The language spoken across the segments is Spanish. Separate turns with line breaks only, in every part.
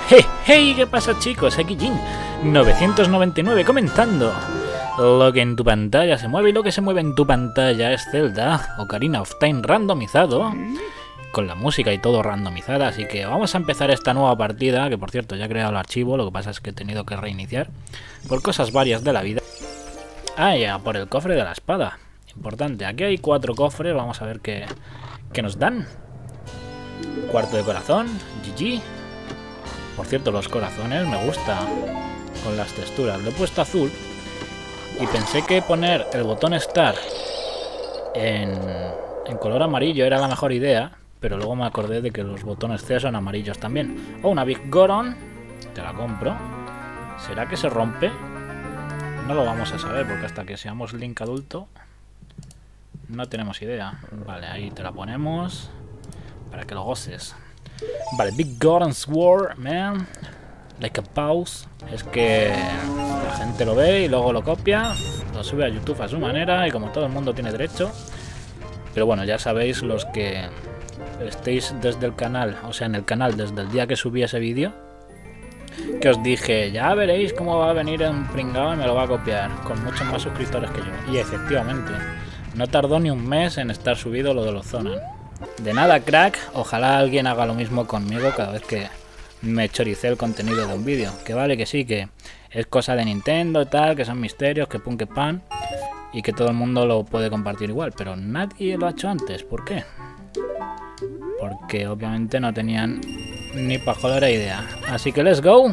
Hey, hey, ¿qué pasa, chicos? Aquí Jin 999 comentando. Lo que en tu pantalla se mueve y lo que se mueve en tu pantalla es Zelda Ocarina of Time randomizado, con la música y todo randomizada. Así que vamos a empezar esta nueva partida, que por cierto ya he creado el archivo, lo que pasa es que he tenido que reiniciar por cosas varias de la vida. Ah, ya, por el cofre de la espada. Importante, aquí hay 4 cofres, vamos a ver qué nos dan. Cuarto de corazón, GG. Por cierto, los corazones me gusta con las texturas. Lo he puesto azul y pensé que poner el botón Start en color amarillo era la mejor idea, pero luego me acordé de que los botones C son amarillos también. Oh, una Big Goron. Te la compro. ¿Será que se rompe? No lo vamos a saber porque hasta que seamos Link adulto no tenemos idea. Vale, ahí te la ponemos para que lo goces. Vale, Big Goron Sword, man. Like a pause. Es que la gente lo ve y luego lo copia, lo sube a YouTube a su manera y como todo el mundo tiene derecho. Pero bueno, ya sabéis, los que estéis desde el canal, o sea, en el canal desde el día que subí ese vídeo, que os dije, ya veréis cómo va a venir un pringao y me lo va a copiar, con muchos más suscriptores que yo. Y efectivamente, no tardó ni un mes en estar subido lo de los Zonan. De nada, crack, ojalá alguien haga lo mismo conmigo cada vez que me choricé el contenido de un vídeo. Que vale, que sí, que es cosa de Nintendo y tal, que son misterios, que pum, que pan, y que todo el mundo lo puede compartir igual, pero nadie lo ha hecho antes. ¿Por qué? Porque obviamente no tenían ni pajolera idea. Así que let's go.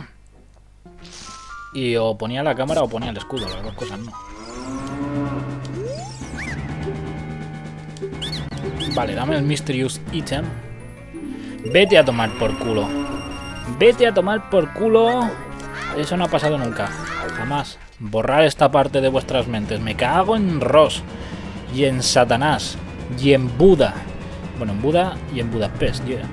Y o ponía la cámara o ponía el escudo, las dos cosas no. Vale, dame el Mysterious Item. Vete a tomar por culo. Vete a tomar por culo. Eso no ha pasado nunca. Jamás. Borrar esta parte de vuestras mentes. Me cago en Ross. Y en Satanás. Y en Buda. Bueno, en Buda y en Budapest. Yeah.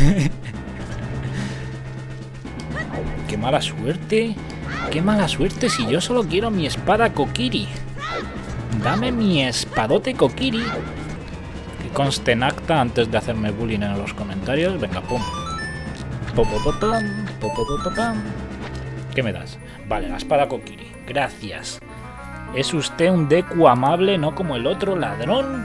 Qué mala suerte. Qué mala suerte si yo solo quiero mi espada Kokiri. Dame mi espadote Kokiri. Que conste en acta antes de hacerme bullying en los comentarios. Venga, pum. ¿Qué me das? Vale, la espada Kokiri. Gracias. Es usted un Deku amable, no como el otro ladrón.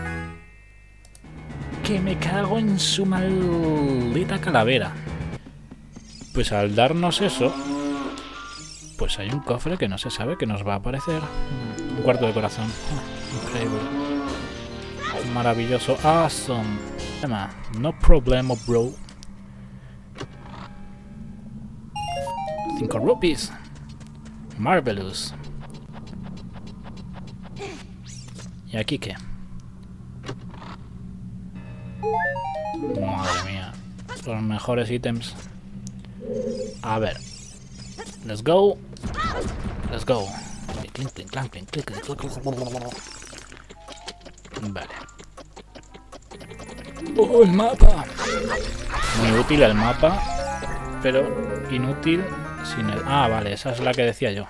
Que me cago en su maldita calavera. Pues al darnos eso, pues hay un cofre que no se sabe que nos va a aparecer. Un cuarto de corazón. Increíble. Maravilloso. Awesome. No problema, bro. 5 rupees. Marvelous. ¿Y aquí qué? Madre mía. Los mejores ítems. A ver. Let's go. Let's go. Vale. ¡Oh, el mapa! Muy útil el mapa, pero inútil sin el... Ah, vale, esa es la que decía yo.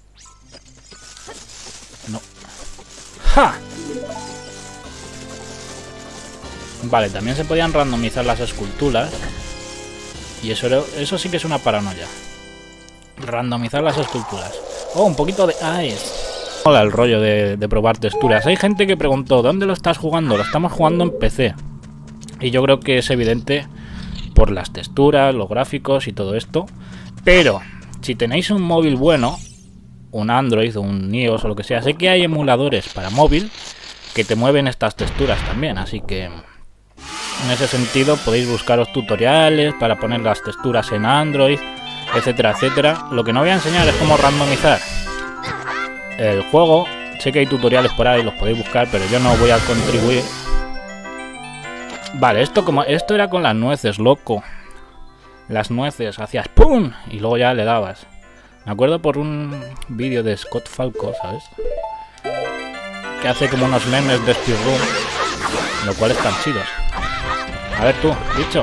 No. ¡Ja! Vale, también se podían randomizar las esculturas. Y eso sí que es una paranoia. Randomizar las esculturas. Oh, un poquito de... Hola, el rollo de probar texturas. Hay gente que preguntó, ¿dónde lo estás jugando? Lo estamos jugando en PC. Y yo creo que es evidente por las texturas, los gráficos y todo esto. Pero, si tenéis un móvil bueno, un Android o un iOS o lo que sea, sé que hay emuladores para móvil que te mueven estas texturas también. Así que, en ese sentido, podéis buscaros tutoriales para poner las texturas en Android, etcétera, etcétera. Lo que no voy a enseñar es cómo randomizar el juego. Sé que hay tutoriales por ahí, los podéis buscar, pero yo no voy a contribuir. Vale, esto era con las nueces, loco. Las nueces, hacías ¡pum! Y luego ya le dabas. Me acuerdo por un vídeo de Scott Falco, ¿sabes? Que hace como unos memes de speedrun, lo cual están chidos. A ver tú, bicho.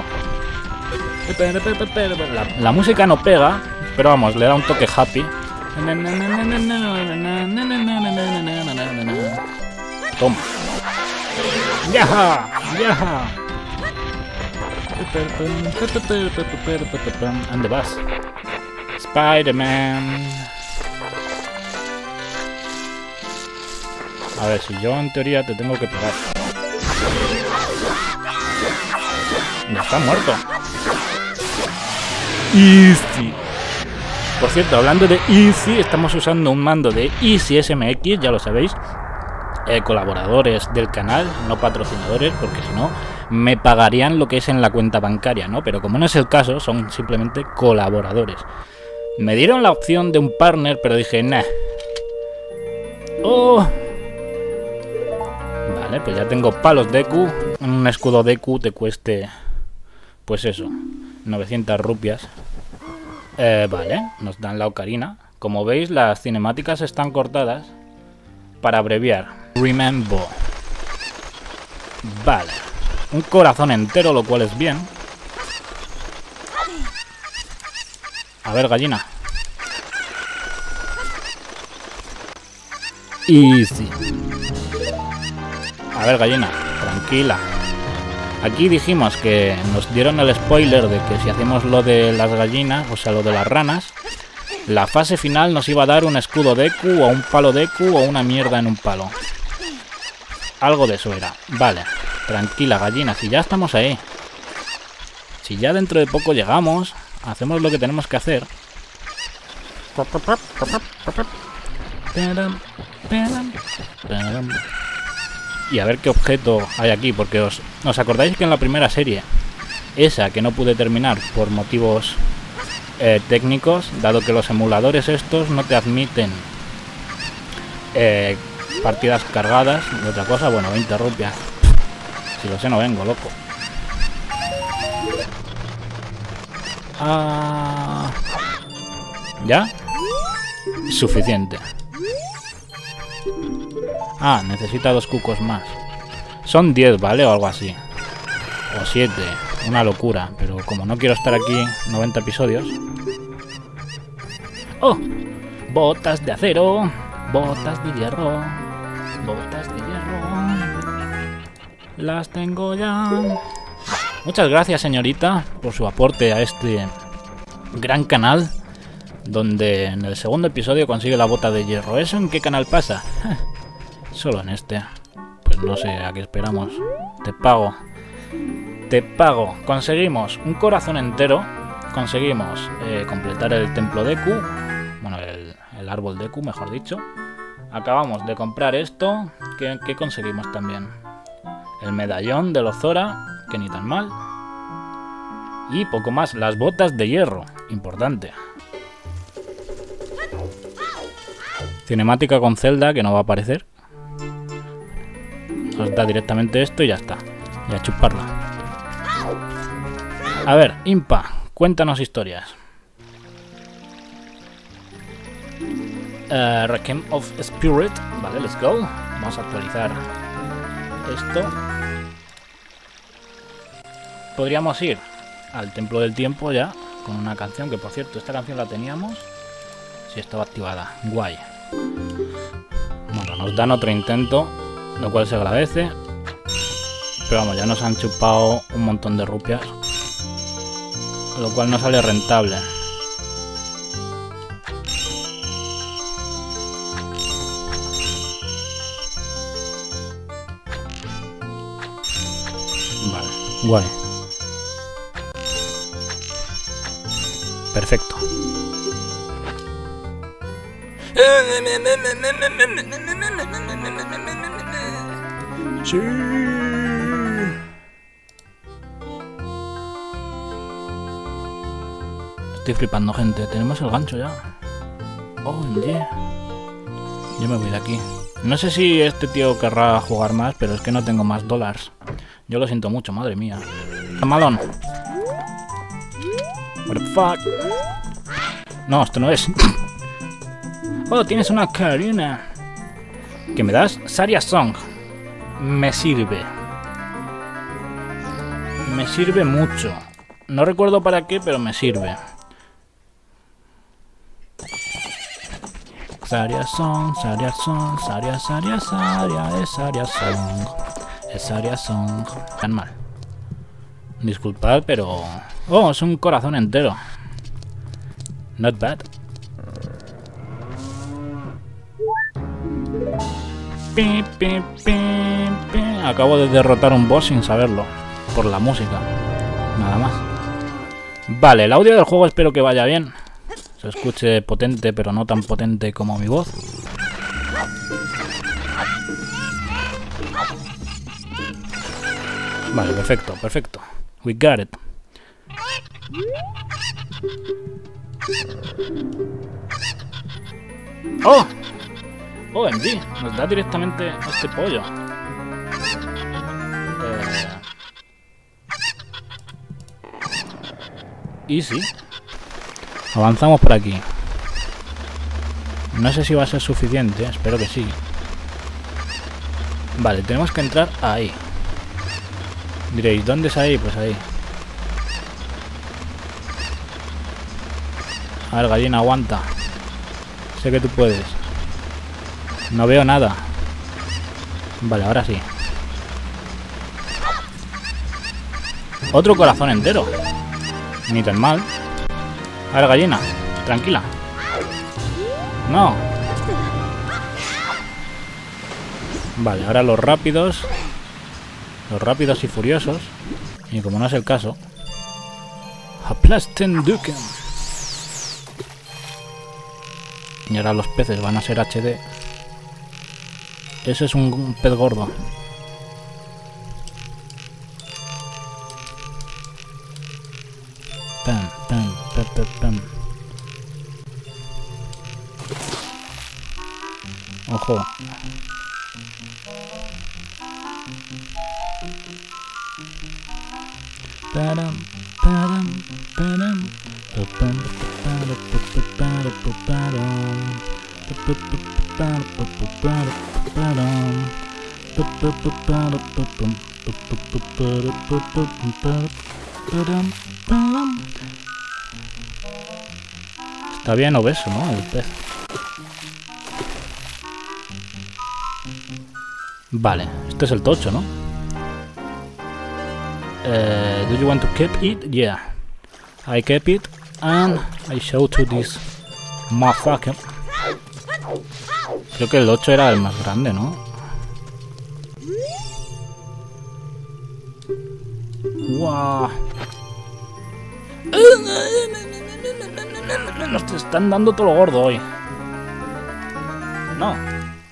La música no pega, pero vamos, le da un toque happy. Toma. ¡Yaja! ¡Yaja! ¿Dónde vas? Spider-Man. A ver, si yo en teoría te tengo que pegar. Ya está muerto. Easy. Por cierto, hablando de Easy, estamos usando un mando de Easy SMX, ya lo sabéis. Colaboradores del canal, no patrocinadores, porque si no me pagarían lo que es en la cuenta bancaria, ¿no? Pero como no es el caso, son simplemente colaboradores. Me dieron la opción de un partner, pero dije, nah. Oh. Vale, pues ya tengo palos Deku. Un escudo Deku te cueste, pues eso, 900 rupias. Vale, nos dan la ocarina. Como veis, las cinemáticas están cortadas para abreviar. Remember. Vale. Un corazón entero, lo cual es bien. A ver, gallina. Easy. A ver, gallina, tranquila. Aquí dijimos que nos dieron el spoiler de que si hacemos lo de las gallinas, o sea, lo de las ranas, la fase final nos iba a dar un escudo Deku o un palo Deku o una mierda en un palo. Algo de eso era. Vale, tranquila, gallina, si ya estamos ahí. Si ya dentro de poco llegamos, hacemos lo que tenemos que hacer. Y a ver qué objeto hay aquí, porque os acordáis que en la primera serie, esa que no pude terminar por motivos técnicos, dado que los emuladores estos no te admiten partidas cargadas de otra cosa. Bueno, 20 rupias. Si lo sé, no vengo, loco. ¿Ya? Suficiente. Necesita 2 cucos más. Son 10, ¿vale? O algo así. O 7. Una locura. Pero como no quiero estar aquí 90 episodios... ¡Oh! Botas de acero. Botas de hierro. Botas de hierro. Las tengo ya. Muchas gracias, señorita, por su aporte a este gran canal, donde en el segundo episodio consigue la bota de hierro. ¿Eso en qué canal pasa? Solo en este. Pues no sé, ¿a qué esperamos? Te pago. Te pago. Conseguimos un corazón entero. Conseguimos completar el templo Deku. Bueno, el árbol Deku, mejor dicho. Acabamos de comprar esto. ¿Qué conseguimos también? El medallón de los Zora, que ni tan mal. Y poco más. Las botas de hierro. Importante. Cinemática con Zelda, que no va a aparecer. Nos da directamente esto y ya está. Y a chuparla. A ver, Impa, cuéntanos historias. Requiem of Spirit. Vale, let's go. Vamos a actualizar esto. Podríamos ir al Templo del Tiempo ya, con una canción, que por cierto, esta canción la teníamos. Sí, estaba activada. Guay. Bueno, nos dan otro intento, lo cual se agradece. Pero vamos, ya nos han chupado un montón de rupias, lo cual no sale rentable. Vale, guay. Perfecto. Sí. Estoy flipando, gente. Tenemos el gancho ya. OMG. Yo me voy de aquí. No sé si este tío querrá jugar más, pero es que no tengo más dólares. Yo lo siento mucho, madre mía. Malón. What the fuck. No, esto no es. Oh, tienes una carina. ¿Qué me das? Saria Song. Me sirve. Me sirve mucho. No recuerdo para qué, pero me sirve. Saria Song, Saria Song, Saria, Saria, Saria, es Saria Song. Es Saria Song. Tan mal. Disculpad, pero... Oh, es un corazón entero. Not bad. Pi, pi, pi, pi. Acabo de derrotar un boss sin saberlo. Por la música. Nada más. Vale, el audio del juego espero que vaya bien. Se escuche potente, pero no tan potente como mi voz. Vale, perfecto, perfecto. We got it. ¡Oh! OMG, nos da directamente este pollo. Easy. Avanzamos por aquí. No sé si va a ser suficiente, espero que sí. Vale, tenemos que entrar ahí. Diréis, ¿dónde es ahí? Pues ahí. A ver, gallina, aguanta. Sé que tú puedes. No veo nada. Vale, ahora sí. Otro corazón entero. Ni tan mal. A ver, gallina, tranquila. No. Vale, ahora los rápidos. Los rápidos y furiosos. Y como no es el caso. Aplasten Duken. Y ahora los peces van a ser HD. Ese es un pez gordo. Pam, pam, pam, pam, pam. Ojo. Param, param, param. Está bien obeso, ¿no? El pez. Vale, este es el tocho, ¿no? Do you want to keep it? Yeah. I kept it and I show to this motherfucker. Creo que el 8 era el más grande, ¿no? ¡Wow! Nos te están dando todo lo gordo hoy. No.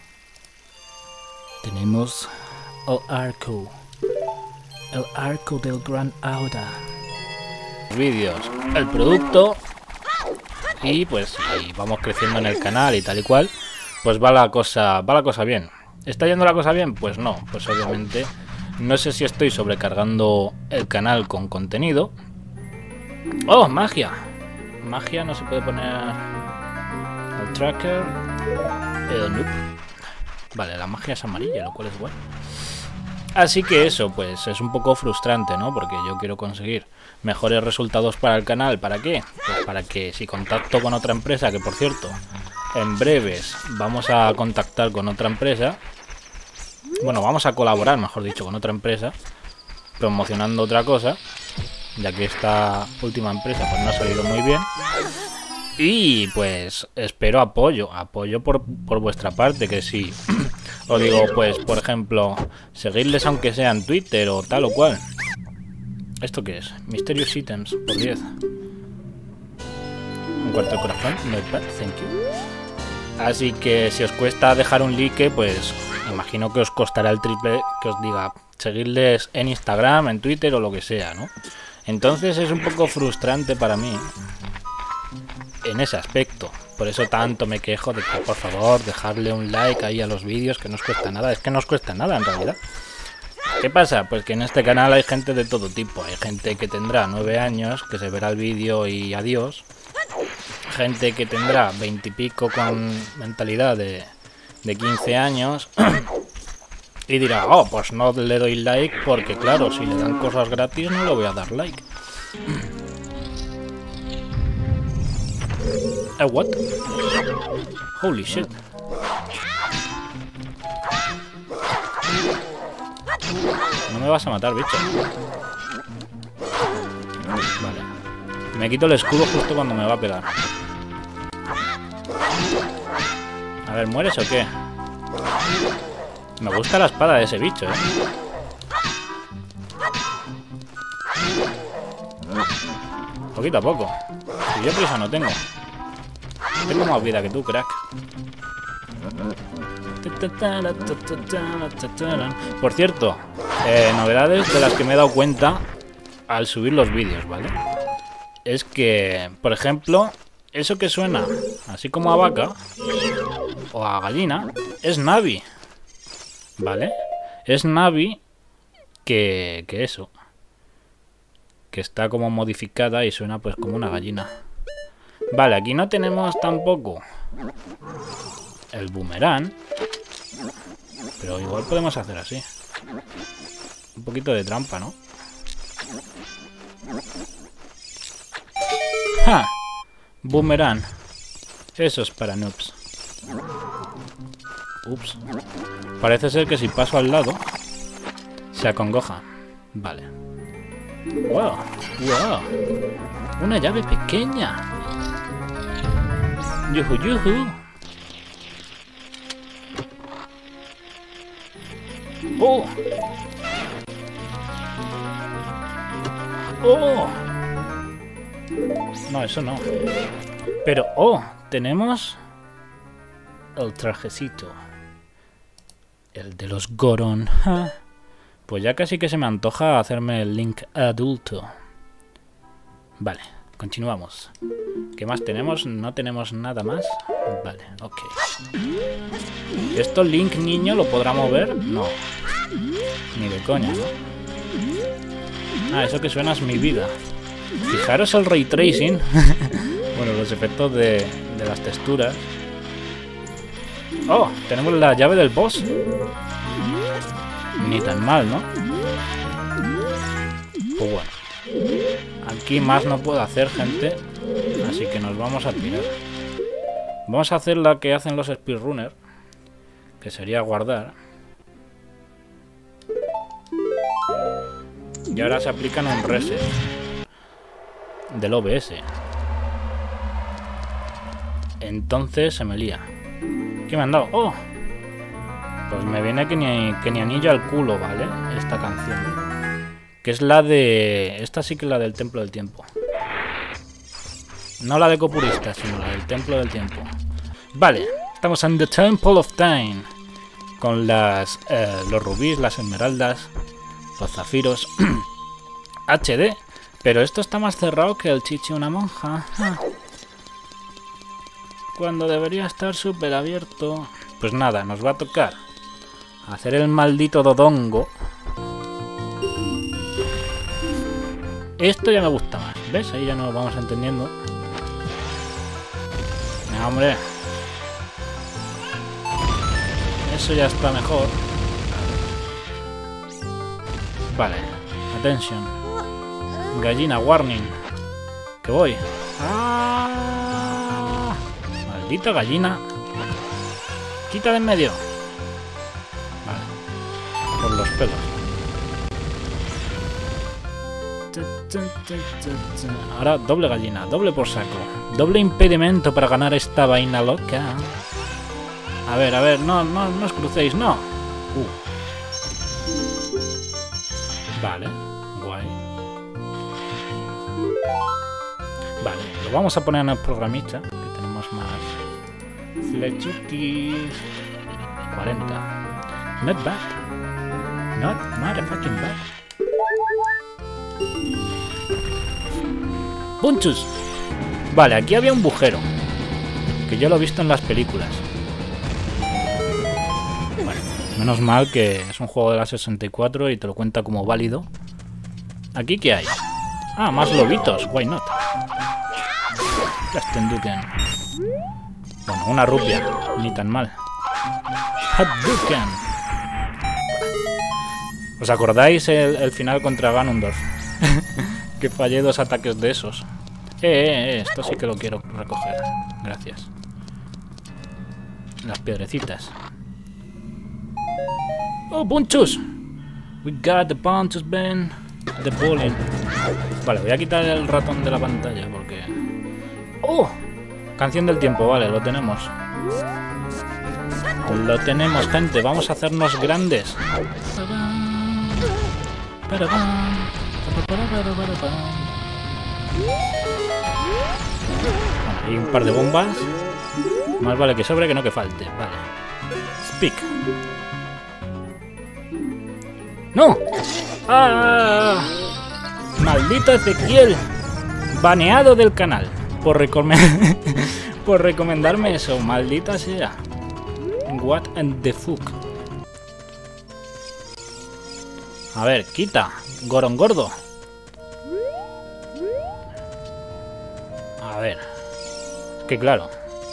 Tenemos el arco. El arco del Gran Auda. Vídeos, el producto. Y pues ahí vamos creciendo en el canal y tal y cual. Pues va la cosa bien. ¿Está yendo la cosa bien? Pues no, pues obviamente no sé si estoy sobrecargando el canal con contenido. ¡Oh, magia! Magia no se puede poner al tracker. Nope. Vale, la magia es amarilla, lo cual es bueno. Así que eso, pues es un poco frustrante, ¿no? Porque yo quiero conseguir mejores resultados para el canal. ¿Para qué? Pues para que si contacto con otra empresa, que por cierto, en breves vamos a contactar con otra empresa. Bueno, vamos a colaborar, mejor dicho, con otra empresa, promocionando otra cosa, ya que esta última empresa pues no ha salido muy bien. Y pues espero apoyo por vuestra parte, que si os digo, pues por ejemplo, seguirles aunque sea en Twitter o tal o cual. ¿Esto qué es? Mysterious Items por 10. Un cuarto de corazón, no bad, thank you. Así que si os cuesta dejar un like, pues imagino que os costará el triple que os diga seguirles en Instagram, en Twitter o lo que sea, ¿no? Entonces es un poco frustrante para mí en ese aspecto. Por eso tanto me quejo de que por favor dejarle un like ahí a los vídeos, que no os cuesta nada. Es que no os cuesta nada en realidad. ¿Qué pasa? Pues que en este canal hay gente de todo tipo. Hay gente que tendrá 9 años, que se verá el vídeo y adiós. Gente que tendrá 20 y pico con mentalidad de 15 años y dirá, oh, pues no le doy like porque claro, si le dan cosas gratis no le voy a dar like. What? Holy shit. No me vas a matar, bicho. Me quito el escudo justo cuando me va a pegar. A ver, ¿mueres o qué? Me gusta la espada de ese bicho, Poquito a poco. Y yo prisa no tengo. Tengo más vida que tú, crack. Por cierto, novedades de las que me he dado cuenta al subir los vídeos, ¿vale? Es que, por ejemplo, eso que suena así como a vaca o a gallina es Navi, ¿vale? Es Navi que eso, que está como modificada y suena pues como una gallina. Vale, aquí no tenemos tampoco el boomerang, pero igual podemos hacer así. Un poquito de trampa, ¿no? ¡Ja! Boomerang. Eso es para noobs. Ups. Parece ser que si paso al lado se acongoja. Vale. ¡Wow! ¡Wow! Una llave pequeña. ¡Yuhu, yuhu! ¡Oh! ¡Oh! No, eso no. Pero, ¡oh! Tenemos el trajecito. El de los Goron. ¡Ja! Pues ya casi que se me antoja hacerme el Link adulto. Vale, continuamos. ¿Qué más tenemos? No tenemos nada más. Vale, ok. ¿Esto Link niño lo podrá mover? No. Ni de coña, ¿no? Ah, eso que suena es mi vida. Fijaros el ray tracing. Bueno, los efectos de las texturas. Oh, tenemos la llave del boss. Ni tan mal, ¿no? Pues bueno. Aquí más no puedo hacer, gente. Así que nos vamos a tirar. Vamos a hacer la que hacen los speedrunners, que sería guardar. Y ahora se aplican un reset del OBS. Entonces se me lía. ¿Qué me han dado? ¡Oh! Pues me viene que ni anillo al culo, ¿vale? Esta canción. Que es la de... Esta sí que es la del Templo del Tiempo. No la de Copurista, sino la del Templo del Tiempo. Vale, estamos en The Temple of Time. Con los rubíes, las esmeraldas, los zafiros. HD. Pero esto está más cerrado que el chichi una monja. Cuando debería estar súper abierto. Pues nada, nos va a tocar hacer el maldito dodongo. Esto ya me gusta más. ¿Ves? Ahí ya nos vamos entendiendo. No, hombre. Eso ya está mejor. Vale. Attention. Gallina, warning. Que voy. ¡Ah! Maldita gallina. Quita de en medio. Vale. Por los pelos. Ahora doble gallina, doble por saco. Doble impedimento para ganar esta vaina loca. A ver, no os crucéis, no. Vale, guay. Vale, lo vamos a poner en el programita, que tenemos más flechuquis. 40. Not bad. Not motherfucking bad. ¡Punchus! Vale, aquí había un bujero. Que yo lo he visto en las películas. Bueno, menos mal que es un juego de la 64 y te lo cuenta como válido. ¿Aquí qué hay? Ah, más lobitos. Why not? Hadouken. Bueno, una rupia. Ni tan mal. Hadouken. ¿Os acordáis el final contra Ganondorf? Que fallé 2 ataques de esos. Esto sí que lo quiero recoger. Gracias. Las piedrecitas. Oh, punchos. We got the punches, Ben. The bowling. Vale, voy a quitar el ratón de la pantalla porque... ¡Oh! Canción del tiempo, vale, lo tenemos. Lo tenemos, gente. Vamos a hacernos grandes. Y un par de bombas. Más vale que sobre que no que falte. Vale. Speak. ¡No! ¡Ah! ¡Maldito Ezequiel! Baneado del canal. Por recomendarme eso. Maldita sea. What the fuck. A ver, quita. Gorón gordo. A ver. Es que claro.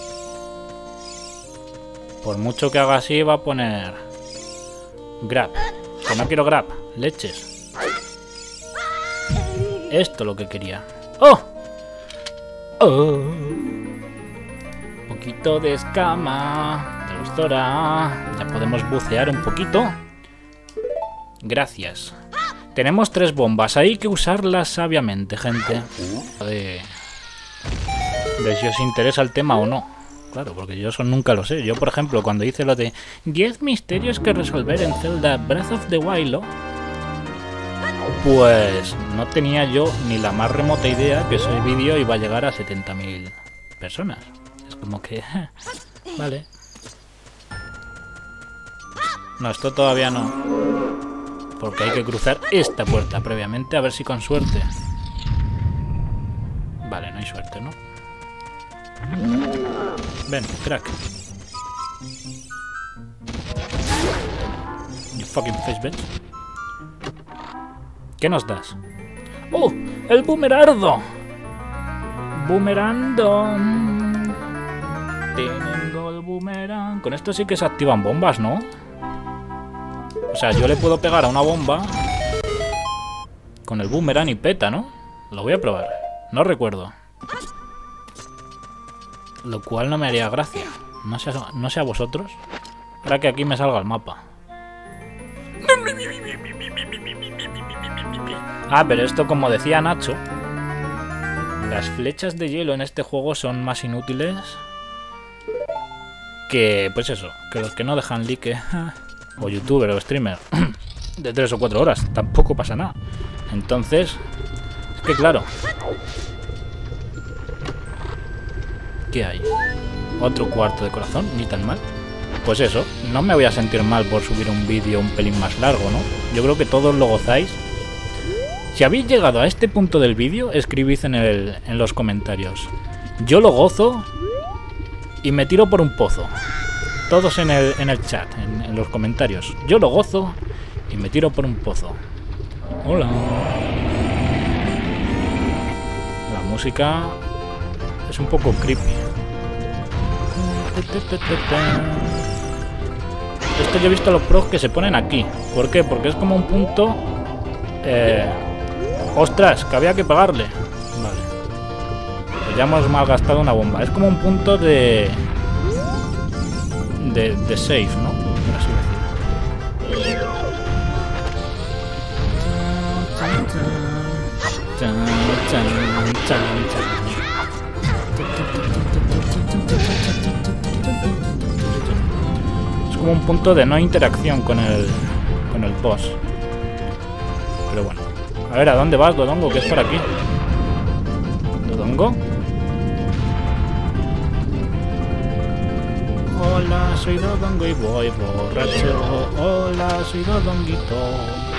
Por mucho que haga así va a poner... Grab. Que no quiero grab. Leches. Esto es lo que quería. ¡Oh! ¡Oh! Un poquito de escama. De los Zora. Ya podemos bucear un poquito. Gracias. Tenemos 3 bombas. Hay que usarlas sabiamente, gente. De si os interesa el tema o no. Claro, porque yo eso nunca lo sé. Yo, por ejemplo, cuando hice lo de 10 misterios que resolver en Zelda Breath of the Wild, pues no tenía yo ni la más remota idea que ese vídeo iba a llegar a 70.000 personas. Es como que... Vale. No, esto todavía no. Porque hay que cruzar esta puerta previamente, a ver si con suerte. Vale, no hay suerte, ¿no? Ven, crack. You fucking face, bitch. ¿Qué nos das? ¡Oh! ¡El boomerardo! ¡Boomerando! Tengo el boomerang. Con esto sí que se activan bombas, ¿no? O sea, yo le puedo pegar a una bomba con el boomerang y peta, ¿no? Lo voy a probar. No recuerdo. Lo cual no me haría gracia. No sé a vosotros. Ahora que aquí me salga el mapa. Ah, pero esto, como decía Nacho, las flechas de hielo en este juego son más inútiles que, pues eso, que los que no dejan like, o youtuber o streamer de 3 o 4 horas. Tampoco pasa nada. Entonces, es que claro. ¿Qué hay? Otro cuarto de corazón, ni tan mal. Pues eso, no me voy a sentir mal por subir un vídeo un pelín más largo, ¿no? Yo creo que todos lo gozáis. Si habéis llegado a este punto del vídeo, escribid en los comentarios. Yo lo gozo y me tiro por un pozo. Todos en el chat, en los comentarios. Yo lo gozo y me tiro por un pozo. Hola. La música es un poco creepy. Esto yo he visto a los pros que se ponen aquí. ¿Por qué? Porque es como un punto... ¡Ostras! Que había que pagarle. Vale. Pues ya hemos malgastado una bomba. Es como un punto de safe, ¿no? Por así decirlo. Es como un punto de no interacción con el boss. Pero bueno. A ver, ¿a dónde vas, Dodongo? ¿Qué es por aquí? ¿Dodongo? Hola, soy Dodongo y voy borracho. Hola, soy Dodonguito.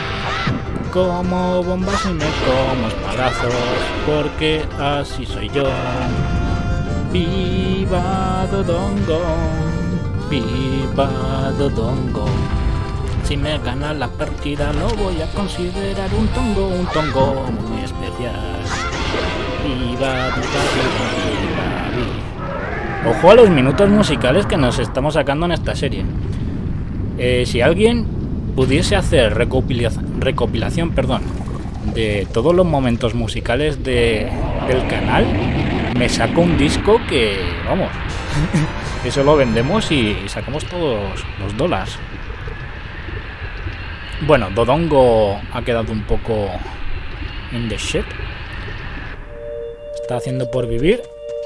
Como bombas y me como espadazos, porque así soy yo. Viva Dodongo, viva Dodongo. Si me gana la partida lo voy a considerar un tongo muy especial. Viva, viva, viva, viva. Ojo a los minutos musicales que nos estamos sacando en esta serie. Si alguien pudiese hacer recopilación, de todos los momentos musicales del canal, me saco un disco que, vamos, eso lo vendemos y sacamos todos los dólares. Bueno, Dodongo ha quedado un poco In the shit. Está haciendo por vivir.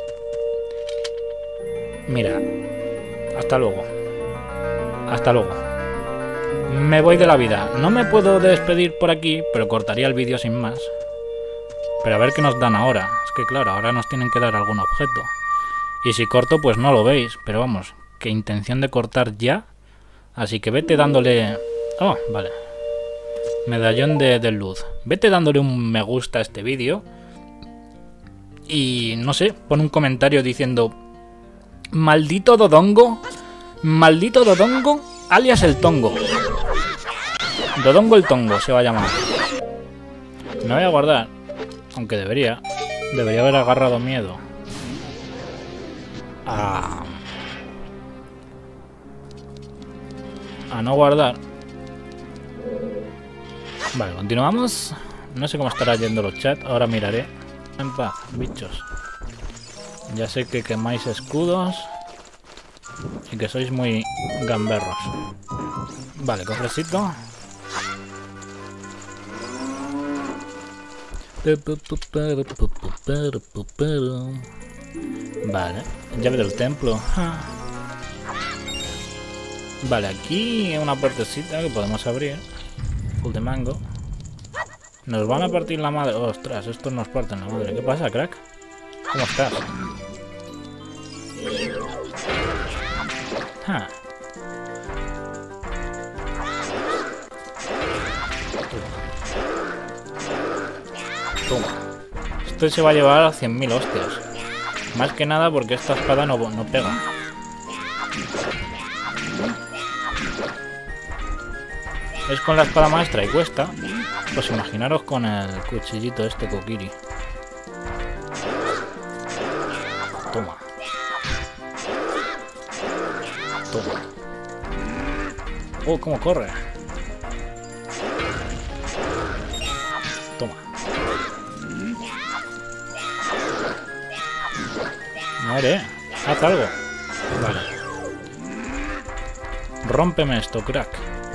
Mira. Hasta luego. Hasta luego. Me voy de la vida. No me puedo despedir por aquí, pero cortaría el vídeo sin más. Pero a ver qué nos dan ahora. Es que claro, ahora nos tienen que dar algún objeto. Y si corto, pues no lo veis. Pero vamos, qué intención de cortar ya. Así que vete dándole... Oh, vale. Medallón de luz. Vete dándole un me gusta a este vídeo. Y no sé, pon un comentario diciendo... Maldito Dodongo. Maldito Dodongo, alias el Tongo. Dodongo el Tongo se va a llamar. Me voy a guardar. Aunque debería. Debería haber agarrado miedo. A no guardar. Vale, continuamos. No sé cómo estará yendo los chats. Ahora miraré. En paz, bichos. Ya sé que quemáis escudos. Y que sois muy gamberros. Vale, cofrecito. Vale, llave del templo. Vale, aquí una puertecita que podemos abrir. Full de mango. Nos van a partir la madre. Ostras, estos nos parten la madre. ¿Qué pasa, crack? ¿Cómo estás? Toma. Esto se va a llevar a 100.000 hostias. Más que nada porque esta espada no pega. Es con la espada maestra y cuesta. Pues imaginaros con el cuchillito este Kokiri. Toma. Toma. Oh, cómo corre. Toma. Muere. Haz algo. Vale. Rómpeme esto, crack.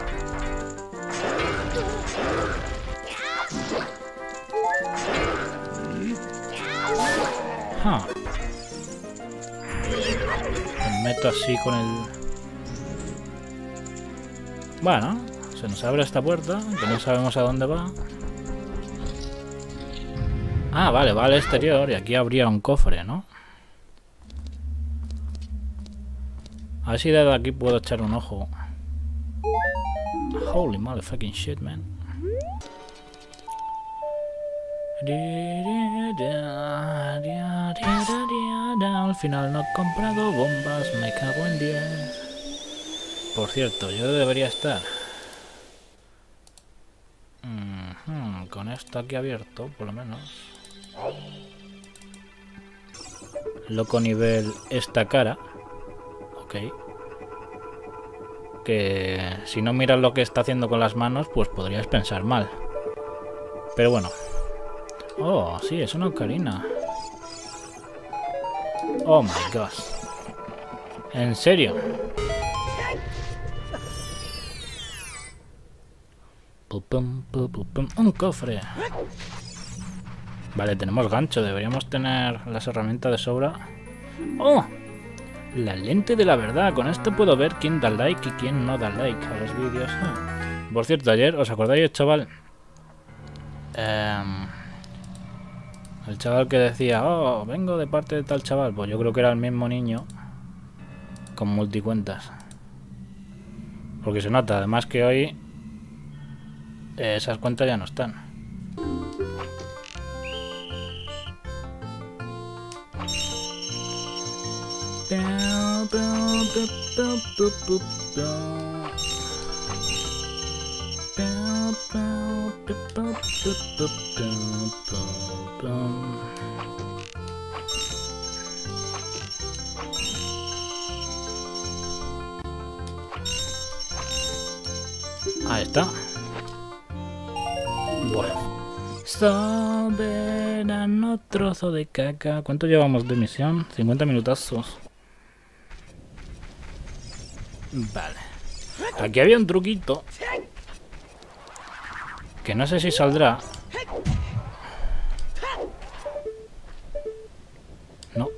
Me meto así con el... Bueno, se nos abre esta puerta, que no sabemos a dónde va. Ah, vale, va al exterior y aquí habría un cofre, ¿no? A ver si desde aquí puedo echar un ojo. Holy motherfucking shit, man. Al final no he comprado bombas, me cago en 10. Por cierto, yo debería estar con esto aquí abierto, por lo menos. Loco nivel esta cara. Ok. Que si no miras lo que está haciendo con las manos, pues podrías pensar mal. Pero bueno. Oh, sí, es una ocarina. Oh my god. ¿En serio? Un cofre. Vale, tenemos gancho. Deberíamos tener las herramientas de sobra. ¡Oh! La lente de la verdad. Con esto puedo ver quién da like y quién no da like a los vídeos. Por cierto, ayer, ¿os acordáis del chaval? El chaval que decía, oh, vengo de parte de tal chaval. Pues yo creo que era el mismo niño con multicuentas. Porque se nota, además que hoy esas cuentas ya no están. Ahí está. Bueno. Soberano trozo de caca. ¿Cuánto llevamos de misión? 50 minutazos. Vale. Aquí había un truquito que no sé si saldrá. No.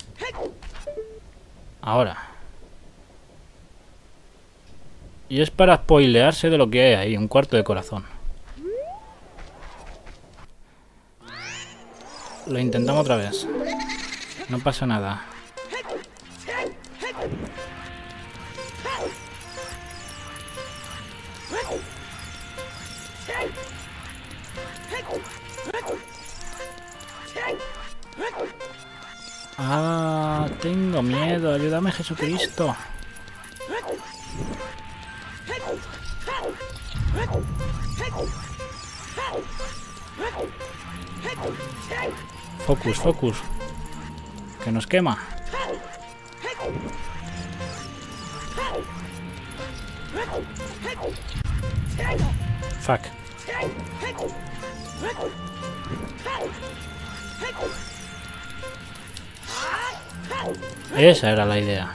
Ahora. Y es para spoilearse de lo que hay ahí, un cuarto de corazón. Lo intentamos otra vez. No pasa nada. Ah, tengo miedo. Ayúdame, Jesucristo. Focus, focus. Que nos quema. Fuck. Esa era la idea.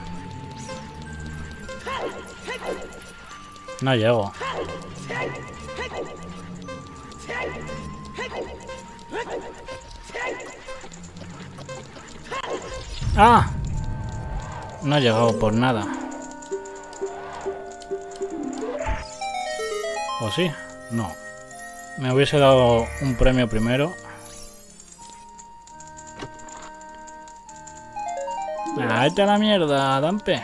No llego. ¡Ah! No he llegado por nada. ¿O sí? No. Me hubiese dado un premio primero. ¡Vete a la mierda, Dampe!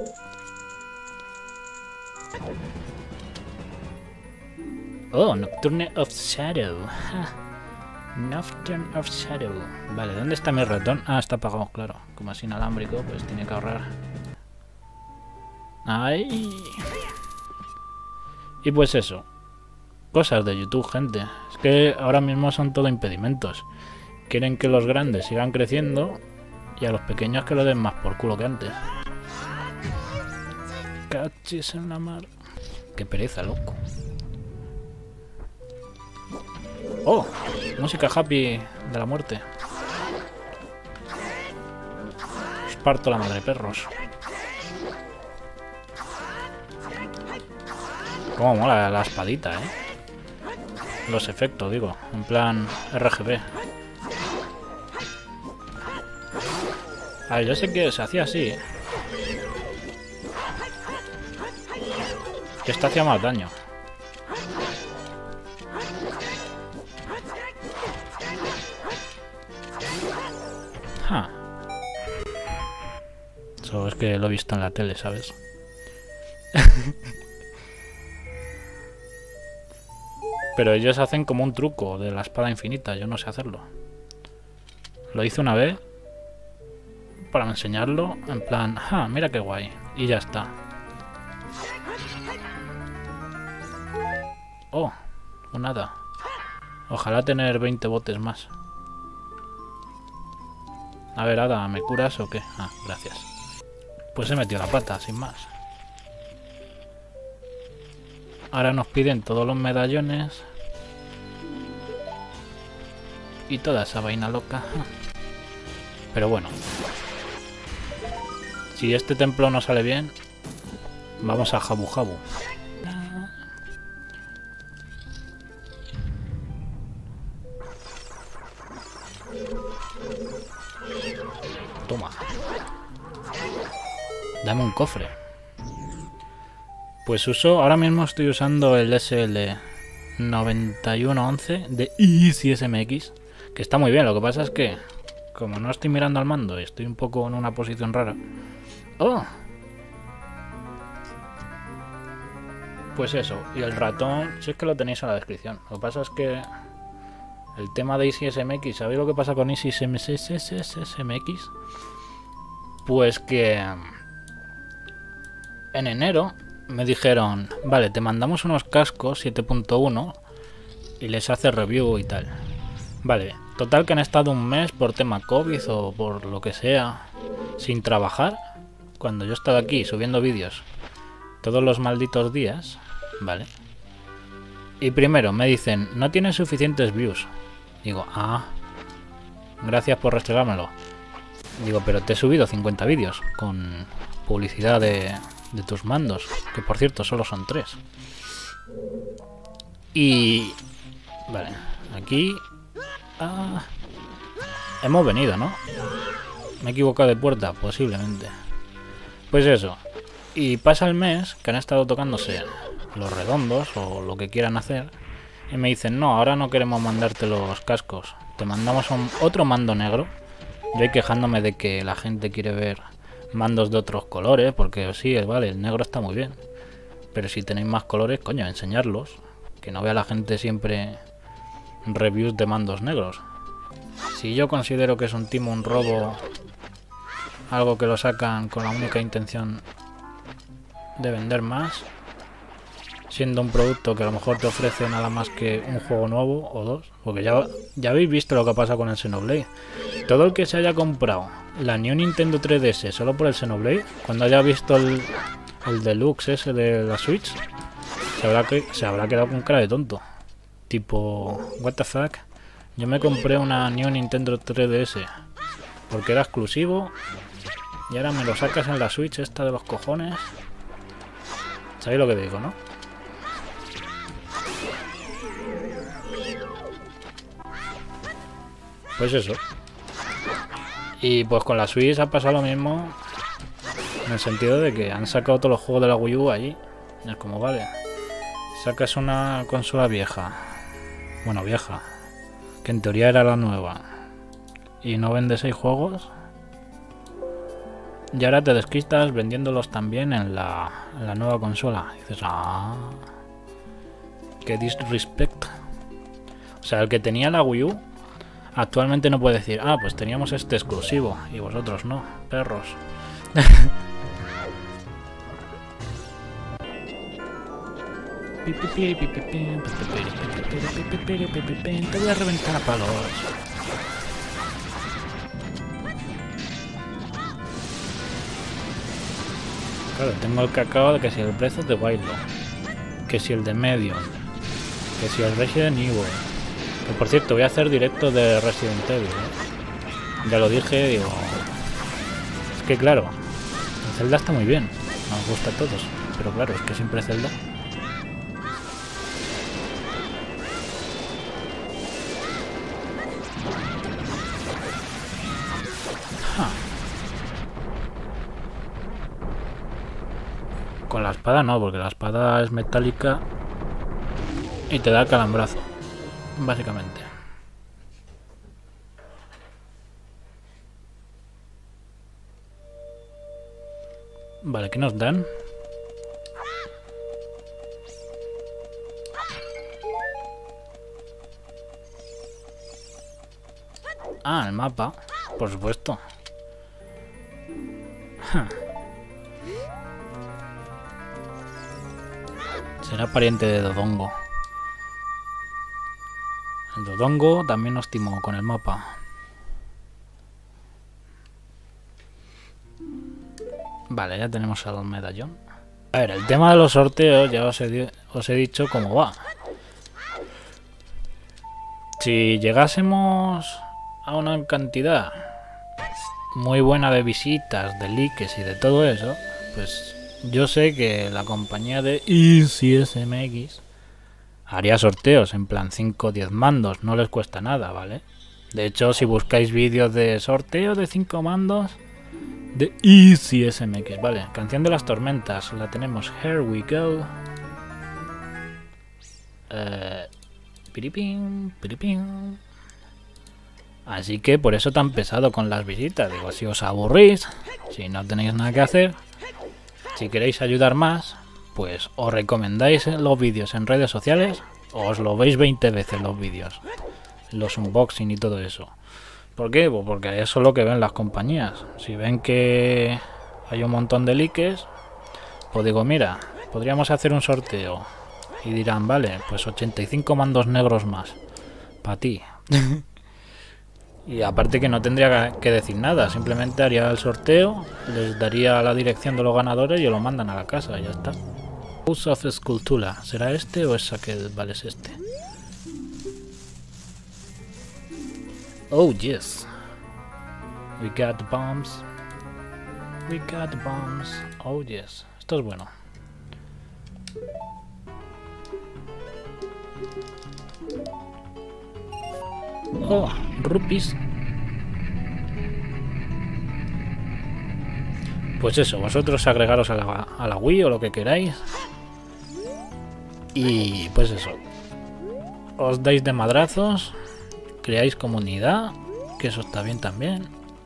Oh, Nocturne of Shadow. Nocturne of Shadow. Vale, ¿dónde está mi ratón? Ah, está apagado, claro. Como es inalámbrico, pues tiene que ahorrar. ¡Ay! Y pues eso. Cosas de YouTube, gente. Es que ahora mismo son todo impedimentos. Quieren que los grandes sigan creciendo y a los pequeños que lo den más por culo que antes. Cachis en la mar. Qué pereza, loco. ¡Oh! Música happy de la muerte. Os parto la madre, perros. Cómo mola la espadita, Los efectos, digo. En plan RGB. A ver, yo sé que se hacía así. Que esta hacía más daño. Eso es que lo he visto en la tele, ¿sabes? Pero ellos hacen como un truco de la espada infinita. Yo no sé hacerlo. Lo hice una vez para enseñarlo. En plan, mira qué guay. Y ya está. Oh, un hada. Ojalá tener 20 botes más. A ver, hada, ¿me curas o qué? Ah, gracias. Pues he metido la pata, sin más. Ahora nos piden todos los medallones. Y toda esa vaina loca. Pero bueno. Si este templo no sale bien, vamos a Jabu Jabu. Toma. Dame un cofre. Pues ahora mismo estoy usando el SL9111 de Easy SMX, que está muy bien. Lo que pasa es que, como no estoy mirando al mando y estoy un poco en una posición rara... ¡Oh! Pues eso, y el ratón, si es que lo tenéis en la descripción. Lo que pasa es que el tema de Easy SMX, ¿sabéis lo que pasa con Easy SMX? Pues que en enero me dijeron, vale, te mandamos unos cascos 7.1 y les hace review y tal. Vale, total que han estado un mes por tema COVID o por lo que sea, sin trabajar, cuando yo estaba aquí subiendo vídeos todos los malditos días, ¿vale? Y primero me dicen, no tienes suficientes views. Digo, gracias por restregármelo. Digo, pero te he subido 50 vídeos con publicidad de tus mandos, que por cierto solo son 3. Y... vale, aquí... hemos venido, ¿no? ¿Me he equivocado de puerta? Posiblemente. Pues eso. Y pasa el mes que han estado tocándose los redondos o lo que quieran hacer. Y me dicen, no, ahora no queremos mandarte los cascos. Te mandamos otro mando negro. Yo ahí quejándome de que la gente quiere ver mandos de otros colores. Porque sí, vale, el negro está muy bien. Pero si tenéis más colores, coño, enseñarlos. Que no vea la gente siempre reviews de mandos negros. Si yo considero que es un timo, un robo, algo que lo sacan con la única intención de vender más, siendo un producto que a lo mejor te ofrece nada más que un juego nuevo o dos, porque ya habéis visto lo que pasa con el Xenoblade. Todo el que se haya comprado la New Nintendo 3DS solo por el Xenoblade, cuando haya visto el Deluxe ese de la Switch, se habrá quedado con cara de tonto. Tipo, what the fuck, yo me compré una New Nintendo 3DS porque era exclusivo y ahora me lo sacas en la Switch esta de los cojones. ¿Sabéis lo que digo, no? Pues eso. Y pues con la Switch ha pasado lo mismo, en el sentido de que han sacado todos los juegos de la Wii U allí. Es como, vale, sacas una consola vieja, bueno, vieja, que en teoría era la nueva, y no vende 6 juegos, y ahora te desquistas vendiéndolos también en la nueva consola. Y dices, qué disrespect. O sea, el que tenía la Wii U actualmente no puede decir, pues teníamos este exclusivo y vosotros no, perros. Te voy a reventar a palos. Claro, tengo el cacao de que si el Breath of the Wild, que si el de Medium, que si el Resident Evil. Que por cierto, voy a hacer directo de Resident Evil, Ya lo dije, digo... Es que claro, el Zelda está muy bien, nos gusta a todos, pero claro, es que siempre Zelda... Con la espada no, porque la espada es metálica y te da calambrazo, básicamente. Vale, ¿qué nos dan? El mapa, por supuesto. Será pariente de Dodongo. El Dodongo también nos timó con el mapa. Vale, ya tenemos al medallón. A ver, el tema de los sorteos ya os he dicho cómo va. Si llegásemos a una cantidad muy buena de visitas, de likes y de todo eso, pues yo sé que la compañía de EasySMX haría sorteos en plan 5 o 10 mandos, no les cuesta nada, ¿vale? De hecho, si buscáis vídeos de sorteo de 5 mandos de EasySMX, vale, Canción de las Tormentas, la tenemos, Here We Go. Piripín, piripín. Así que por eso tan pesado con las visitas. Digo, si os aburrís, si no tenéis nada que hacer, si queréis ayudar más, pues os recomendáis los vídeos en redes sociales, o os lo veis 20 veces los vídeos, los unboxing y todo eso. ¿Por qué? Pues porque eso es lo que ven las compañías. Si ven que hay un montón de likes, pues digo, mira, podríamos hacer un sorteo. Y dirán, vale, pues 85 mandos negros más. Para ti. Y aparte que no tendría que decir nada. Simplemente haría el sorteo, les daría la dirección de los ganadores y lo mandan a la casa y ya está. House of Skulltula. ¿Será este o es que vale es este? Oh, yes. We got the bombs. We got the bombs. Oh, yes. Esto es bueno. Oh, rupees. Pues eso, vosotros agregaros a la Wii o lo que queráis. Y pues eso. Os dais de madrazos. Creáis comunidad. Que eso está bien también.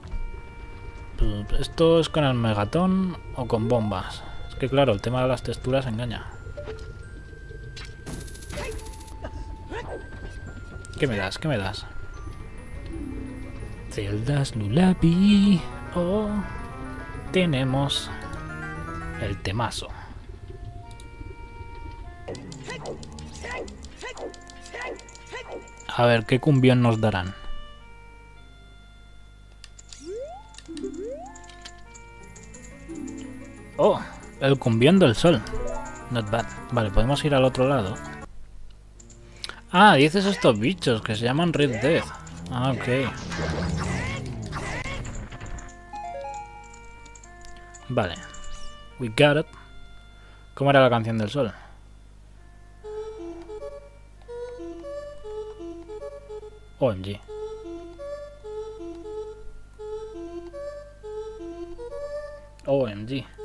Esto es con el Megaton o con bombas. Es que claro, el tema de las texturas engaña. ¿Qué me das? ¿Qué me das? Zelda's Lullaby. Oh, tenemos el temazo. A ver, ¿qué cumbión nos darán? Oh, el cumbión del sol. Not bad. Vale, podemos ir al otro lado. Ah, dices estos bichos que se llaman Red Death. Ah, ok. Vale. We got it. ¿Cómo era la canción del sol? OMG. OMG.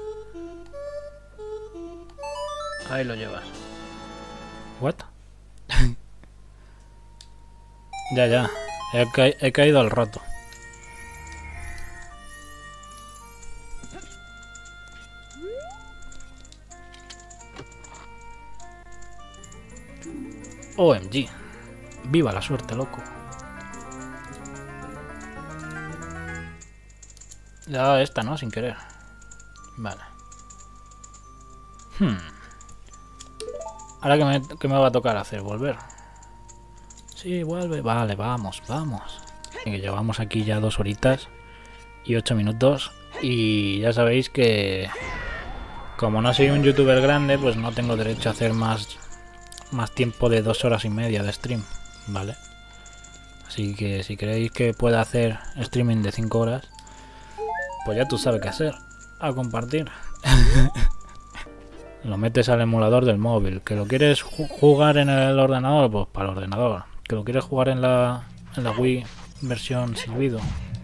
Ahí lo llevas. What? Ya. He caído al rato. OMG. Viva la suerte, loco. Ya esta, ¿no? Sin querer. Vale. Ahora que me va a tocar hacer, volver. Sí, vuelve. Vale, vamos. Que llevamos aquí ya 2 horitas y 8 minutos. Y ya sabéis que como no soy un youtuber grande, pues no tengo derecho a hacer más tiempo de 2 horas y media de stream, ¿vale? Así que si queréis que pueda hacer streaming de 5 horas, pues ya tú sabes qué hacer. A compartir. Lo metes al emulador del móvil. ¿Que lo quieres jugar en el ordenador? Pues para el ordenador. ¿Que lo quieres jugar en la Wii versión silbido?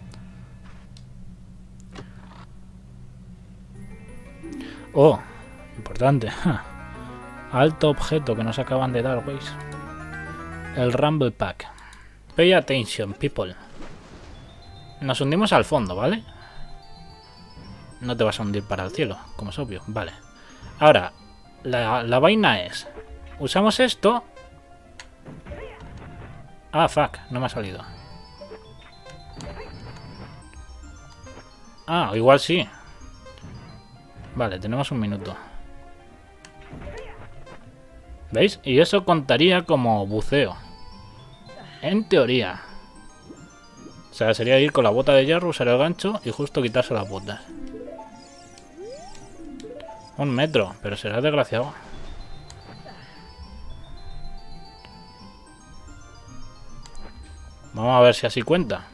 Oh, importante. Alto objeto que nos acaban de dar, ¿veis? El Rumble Pack. Pay attention, people. Nos hundimos al fondo, ¿vale? No te vas a hundir para el cielo, como es obvio. Vale. Ahora, la vaina es... Usamos esto... Ah, fuck, no me ha salido. Ah, igual sí. Vale, tenemos un minuto. ¿Veis? Y eso contaría como buceo. En teoría. O sea, sería ir con la bota de hierro, usar el gancho y justo quitarse las botas. 1 metro, pero será desgraciado. Vamos a ver si así cuenta.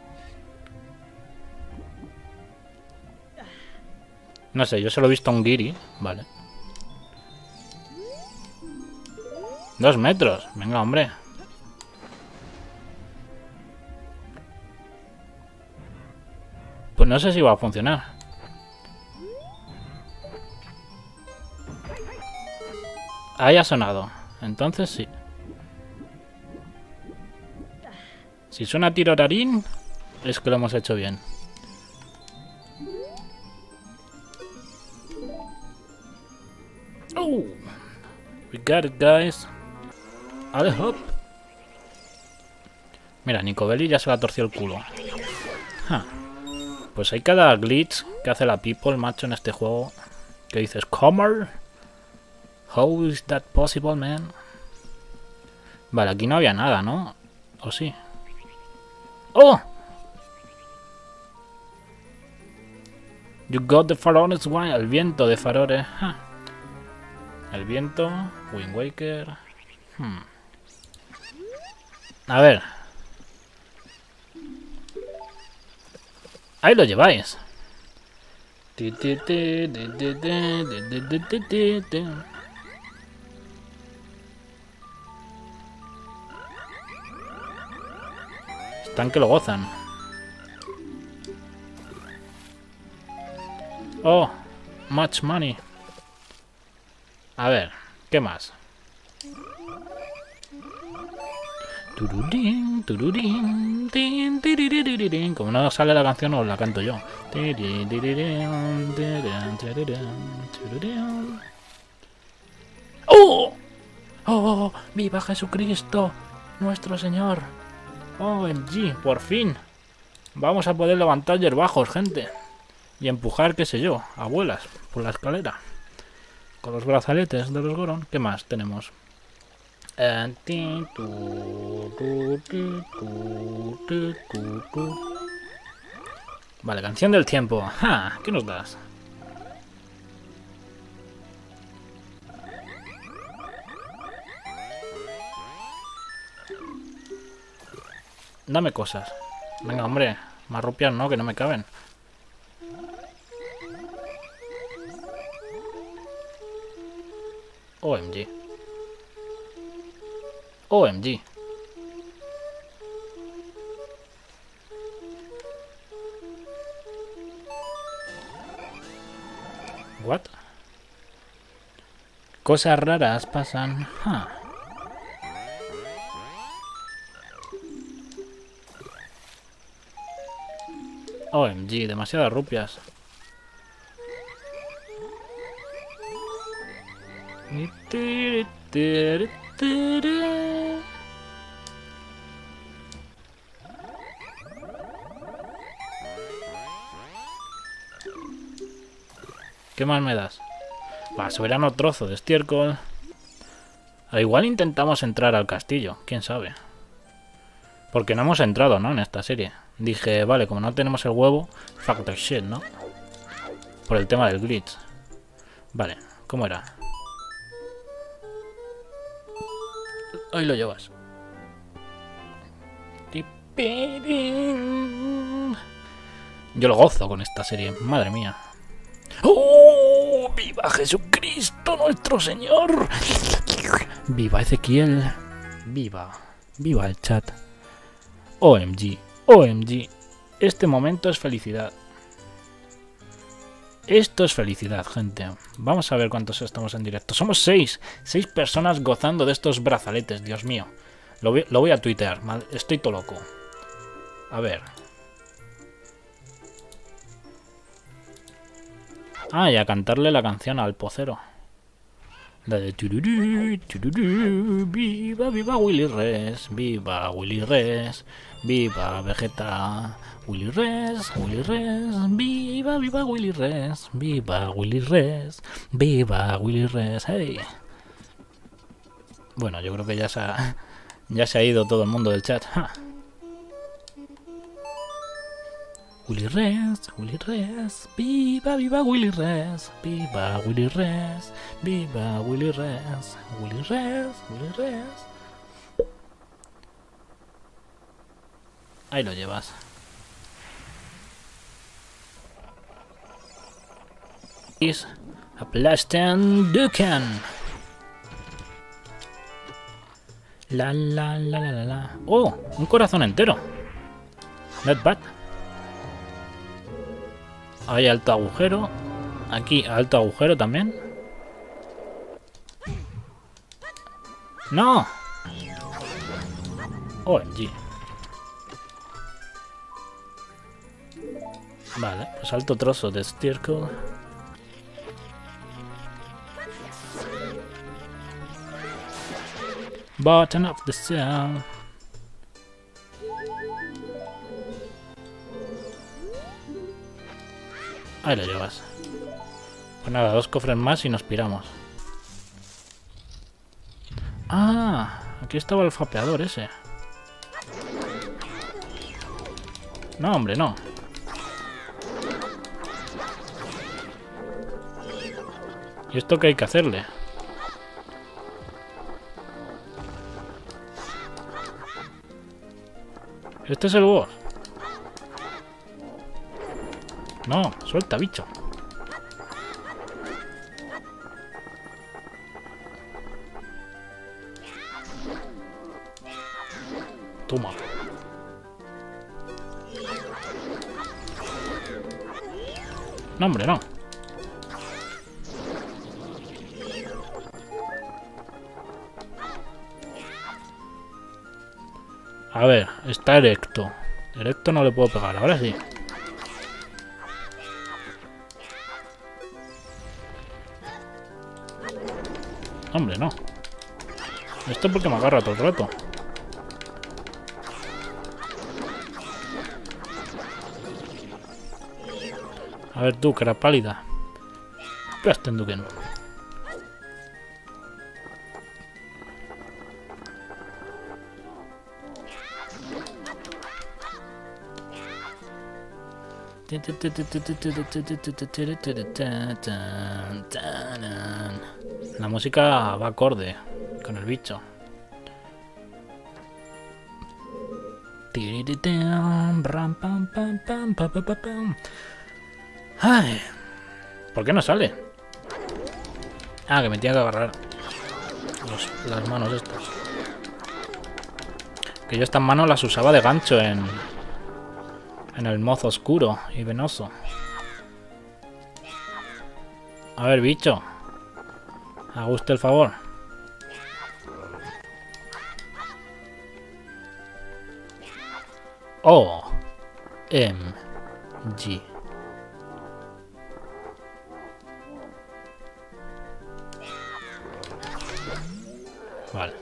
No sé, yo se lo he visto a un guiri. Vale. 2 metros. Venga, hombre. Pues no sé si va a funcionar. Ahí ha sonado. Entonces sí. Si suena tirorarín, es que lo hemos hecho bien. Oh, we got it, guys. Ale hop. Mira, Nico Bellic ya se le ha torcido el culo. Pues hay cada glitch que hace la people, macho, en este juego. Que dices, ¿cómo? How is that possible, man? Vale, aquí no había nada, ¿no? ¿O sí? ¡Oh! You got the faroles one. El viento de faroles. El viento. Wind Waker. A ver. Ahí lo lleváis. Están que lo gozan. Oh, much money. A ver, ¿qué más? Turudín, turudín, tin, tiririririn. Como no sale la canción, os la canto yo. ¡Oh! ¡Oh! ¡Viva Jesucristo! ¡Nuestro Señor! OMG, por fin. Vamos a poder levantar yerbajos, gente. Y empujar, qué sé yo, abuelas, por la escalera. Con los brazaletes de los Goron. ¿Qué más tenemos? Vale, canción del tiempo. ¡Ja! ¿Qué nos das? Dame cosas. Venga, hombre. Más rupias no, que no me caben. OMG. OMG. What? Cosas raras pasan. Huh. OMG, demasiadas rupias. ¿Qué más me das? Va, soberano trozo de estiércol. Al igual intentamos entrar al castillo, quién sabe. Porque no hemos entrado, ¿no? En esta serie. Dije, vale, como no tenemos el huevo, fuck the shit, ¿no? Por el tema del glitch. Vale, ¿cómo era? Ahí lo llevas. Yo lo gozo con esta serie, madre mía. ¡Oh! ¡Viva Jesucristo, nuestro Señor! ¡Viva Ezequiel! ¡Viva! ¡Viva el chat! OMG, OMG. Este momento es felicidad. Esto es felicidad, gente. Vamos a ver cuántos estamos en directo. Somos 6. 6 personas gozando de estos brazaletes, Dios mío. Lo voy a tuitear. Estoy todo loco. A ver. Ah, y a cantarle la canción al pocero. La de tururú, tururú, viva, viva Willy Res, viva Willy Res, viva Vegeta, Willy Res, viva, viva Willy Res, viva Willy Res, viva Willy Res, hey. Bueno, yo creo que ya se ha ido todo el mundo del chat. ¡Ja! Willy Res, viva, viva Willy Res, viva Willy Res, viva Willy Res, Willy Res, Willy Res. Ahí lo llevas. Es aplastan Dukan. La la la la la la. Oh, un corazón entero. Not bad. Hay alto agujero. Aquí alto agujero también. ¡No! OMG. Vale, pues alto trozo de estiércol. Button of the cell. Ahí lo llevas. Pues nada, 2 cofres más y nos piramos. Ah, aquí estaba el fapeador ese. No, hombre, no. ¿Y esto qué hay que hacerle? Este es el boss. No, suelta, bicho. Toma. No, hombre, no. A ver, está erecto. Erecto no le puedo pegar, ahora sí. Hombre, no. Esto porque me agarra todo el rato. A ver tú, que era pálida. Plastenduken. La música va acorde con el bicho. Ay, ¿por qué no sale? Ah, que me tenía que agarrar las manos estas. Que yo estas manos las usaba de gancho en el mozo oscuro y venoso. A ver, bicho. ¿Haga usted el favor? O-M-G. Vale.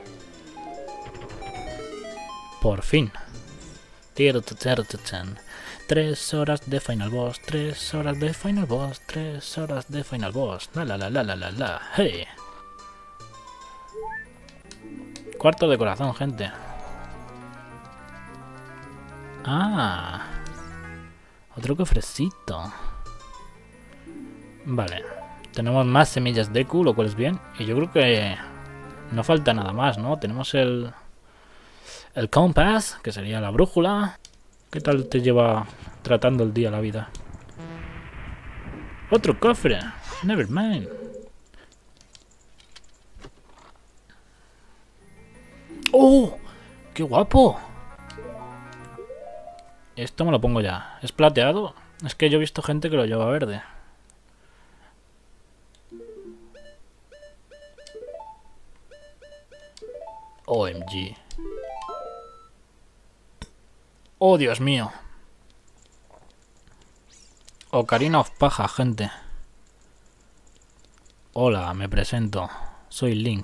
Por fin. 3 horas de Final Boss, 3 horas de Final Boss, 3 horas de Final Boss. La la la la la la la. Hey. Cuarto de corazón, gente. Ah. Otro cofrecito. Vale. Tenemos más semillas de Q, lo cual es bien. Y yo creo que no falta nada más, ¿no? Tenemos el compass, que sería la brújula. ¿Qué tal te lleva tratando el día la vida? Otro cofre. Never mind. ¡Oh! ¡Qué guapo! Esto me lo pongo ya. ¿Es plateado? Es que yo he visto gente que lo lleva verde. OMG. Oh, Dios mío. Ocarina of Paja, gente. Hola, me presento. Soy Link.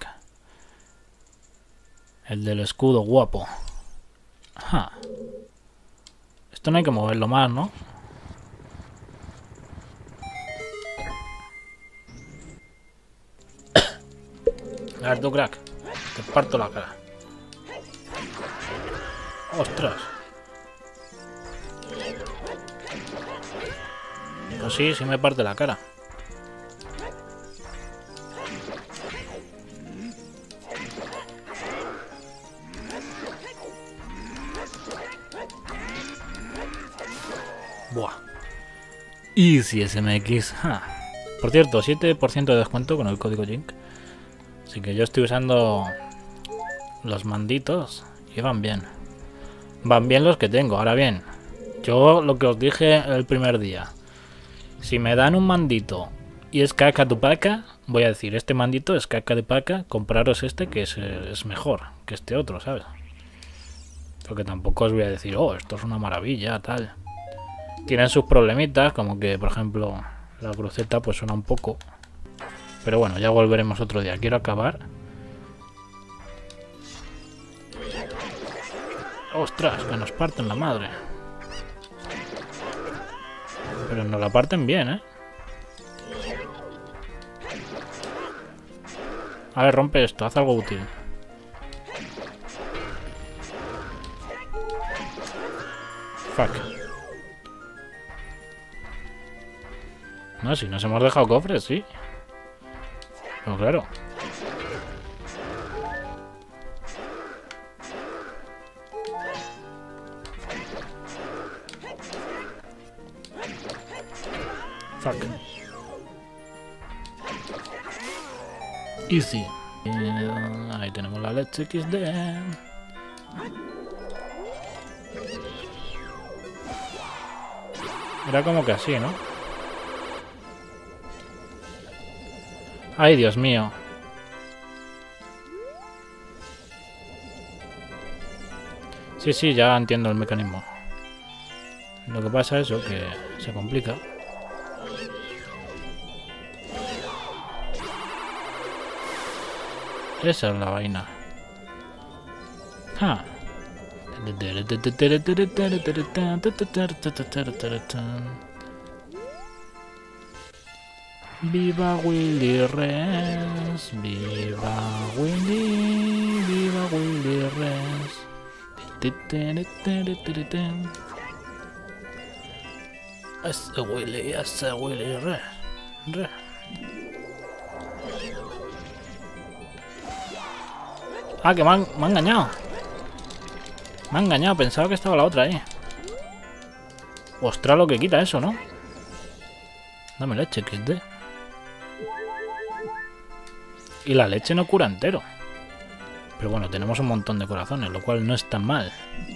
El del escudo guapo. Ja. Esto no hay que moverlo más, ¿no? A ver, tú, crack. Te parto la cara. ¡Ostras! Pues sí, sí me parte la cara. Buah. Easy SMX. Ja. Por cierto, 7% de descuento con el código Jink. Así que yo estoy usando los manditos y van bien. Van bien los que tengo. Ahora bien, yo lo que os dije el primer día. Si me dan un mandito y es caca tu paca, voy a decir, este mandito es caca de paca, compraros este que es mejor que este otro, ¿sabes? Porque tampoco os voy a decir, oh, esto es una maravilla, tal. Tienen sus problemitas, como que, por ejemplo, la cruceta pues suena un poco. Pero bueno, ya volveremos otro día. Quiero acabar. ¡Ostras! Que nos parten la madre. Pero nos la parten bien, ¿eh? A ver, rompe esto. Haz algo útil. Fuck. No, si nos hemos dejado cofres, sí. Pero claro. Fuck. Easy. Ahí tenemos la leche XD. Era como que así, ¿no? Ay, Dios mío. Sí, sí, ya entiendo el mecanismo. Lo que pasa es eso, que se complica. Esa es la vaina. Ah. Viva Willy Res, viva Willy Res. Ese Willy Res. Ah, que me han engañado. Me han engañado, pensaba que estaba la otra ahí. Ostras, lo que quita eso, ¿no? Dame leche, que es de... Y la leche no cura entero. Pero bueno, tenemos un montón de corazones, lo cual no es tan mal.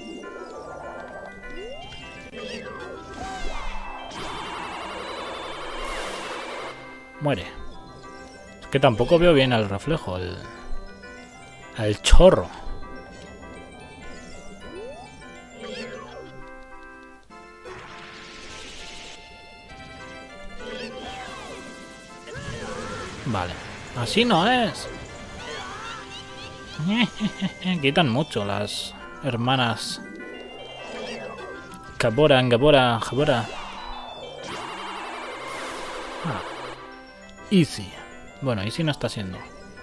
Muere. Es que tampoco veo bien el reflejo, el chorro. Vale. Así no es. Quitan mucho las hermanas. Gabora. Ah. Easy. Bueno, Easy no está siendo.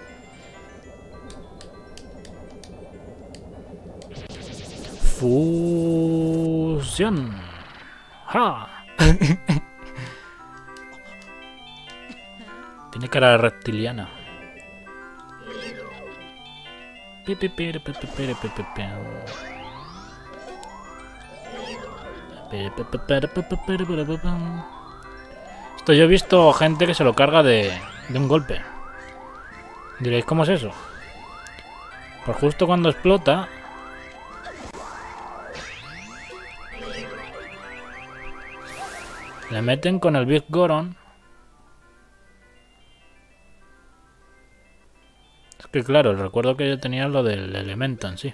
Fusión. ¡Ja! Tiene cara reptiliana. Esto yo he visto gente que se lo carga de un golpe. Diréis, ¿cómo es eso? Pues justo cuando explota... le meten con el Big Goron. Es que claro, el recuerdo que yo tenía es lo del elemento en sí.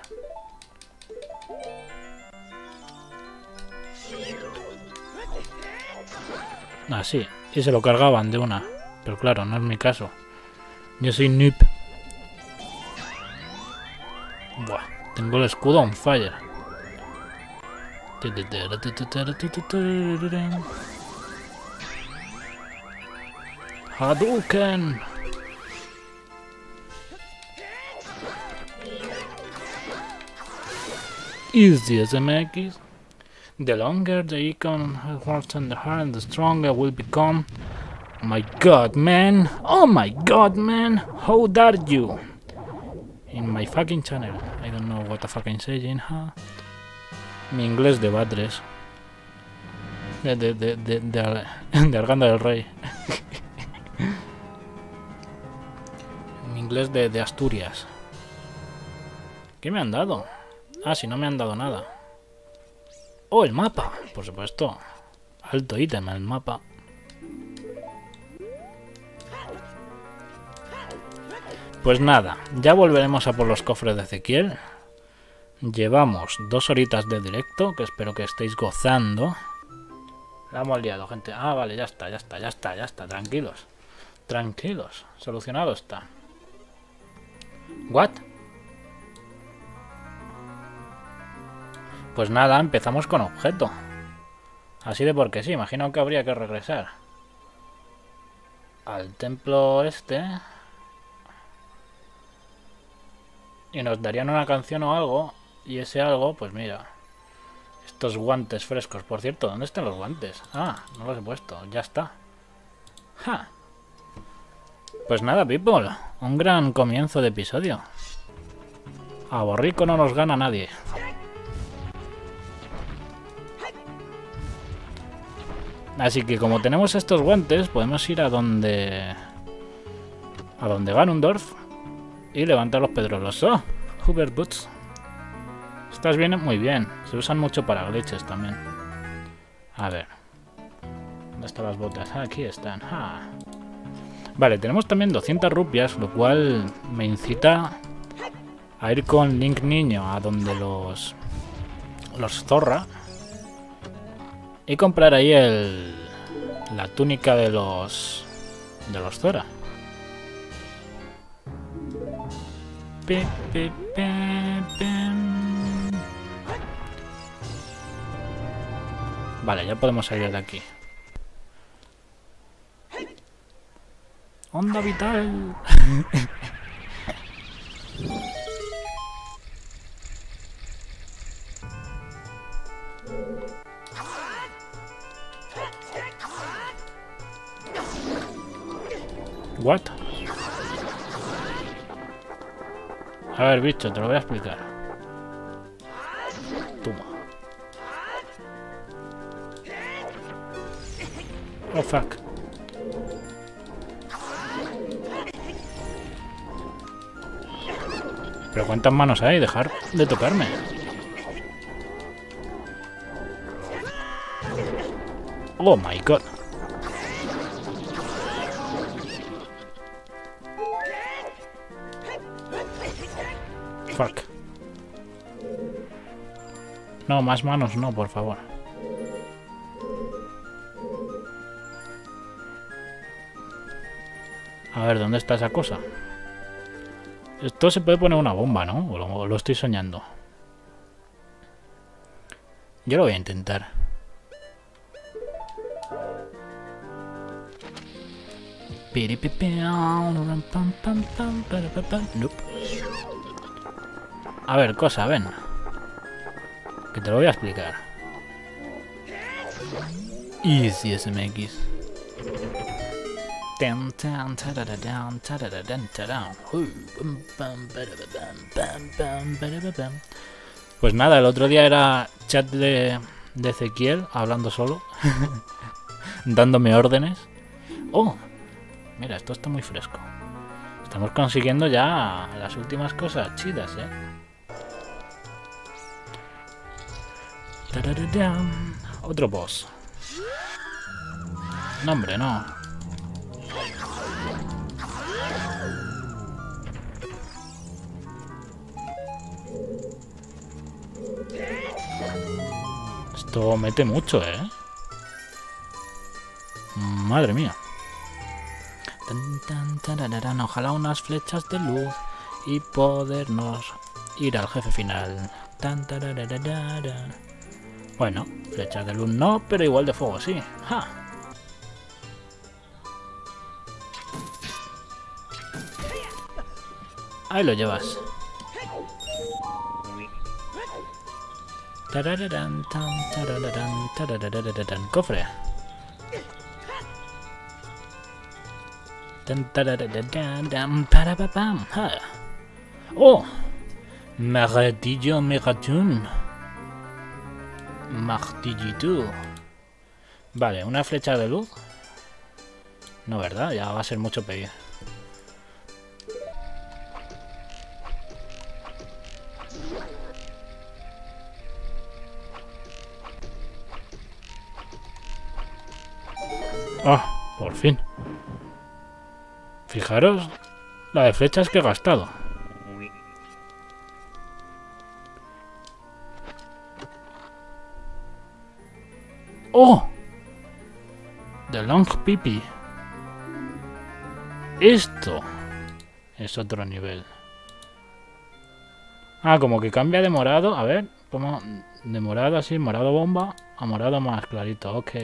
Así, y se lo cargaban de una. Pero claro, no es mi caso. Yo soy noob. Buah, tengo el escudo on fire. Hadouken. Easy as MX. The longer the icon holds on the heart, the stronger will become. Oh my god, man! Oh my god, man! How dare you? In my fucking channel. I don't know what the fucking saying, huh? Mi inglés de Batres. De Arganda del Rey. Mi inglés de Asturias. ¿Qué me han dado? Ah, si no me han dado nada. Oh, el mapa. Por supuesto. Alto ítem, el mapa. Pues nada, ya volveremos a por los cofres de Ezequiel. Llevamos 2 horitas de directo, que espero que estéis gozando. La hemos liado, gente. Ah, vale, ya está. Tranquilos. Tranquilos. Solucionado está. ¿What? Pues nada, empezamos con objeto. Así de porque sí, imagino que habría que regresar al templo este. Y nos darían una canción o algo. Y ese algo, pues mira. Estos guantes frescos. Por cierto, ¿dónde están los guantes? Ah, no los he puesto, ya está. ¡Ja! Pues nada, people. Un gran comienzo de episodio. A borrico no nos gana nadie. Así que como tenemos estos guantes, podemos ir a donde Ganondorf y levantar los pedrolos. ¡Oh! Hoover Boots. Estas vienen muy bien. Se usan mucho para glitches también. A ver. ¿Dónde están las botas? Ah, aquí están. Ah. Vale, tenemos también 200 rupias, lo cual me incita a ir con Link Niño a donde los los Zorra. Y comprar ahí la túnica de los Zora. Vale, ya podemos salir de aquí. Onda vital. What? A ver, bicho, te lo voy a explicar. Toma. Oh, fuck. Pero ¿cuántas manos hay? Dejar de tocarme. Oh my god. Fuck. No, más manos no, por favor. A ver, ¿dónde está esa cosa? Esto se puede poner una bomba, ¿no? O lo estoy soñando. Yo lo voy a intentar. Nope. A ver, cosa, ven. Que te lo voy a explicar. Easy SMX. Pues nada, el otro día era chat de Ezequiel hablando solo, dándome órdenes. Oh, mira, esto está muy fresco. Estamos consiguiendo ya las últimas cosas chidas, Otro boss. No, hombre, no. Esto mete mucho, Madre mía. Ojalá unas flechas de luz y podernos ir al jefe final. Bueno, flechas de luz no, pero igual de fuego sí. ¡Ja! Ahí lo llevas. Cofre. Oh, martillo megatun. Martillito. Vale, una flecha de luz. No, ¿verdad? Ya va a ser mucho pedir. Ah, por fin. Fijaros la de flechas que he gastado. ¡Oh! The Long Pipi. Esto es otro nivel. Ah, como que cambia de morado. A ver, como de morado así, morado bomba, a morado más clarito. Ok.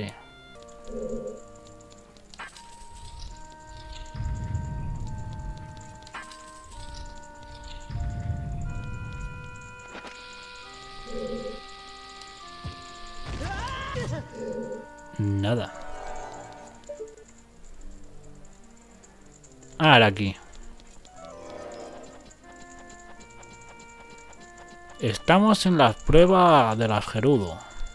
Nada. Ahora aquí. Estamos en las pruebas de las Gerudo.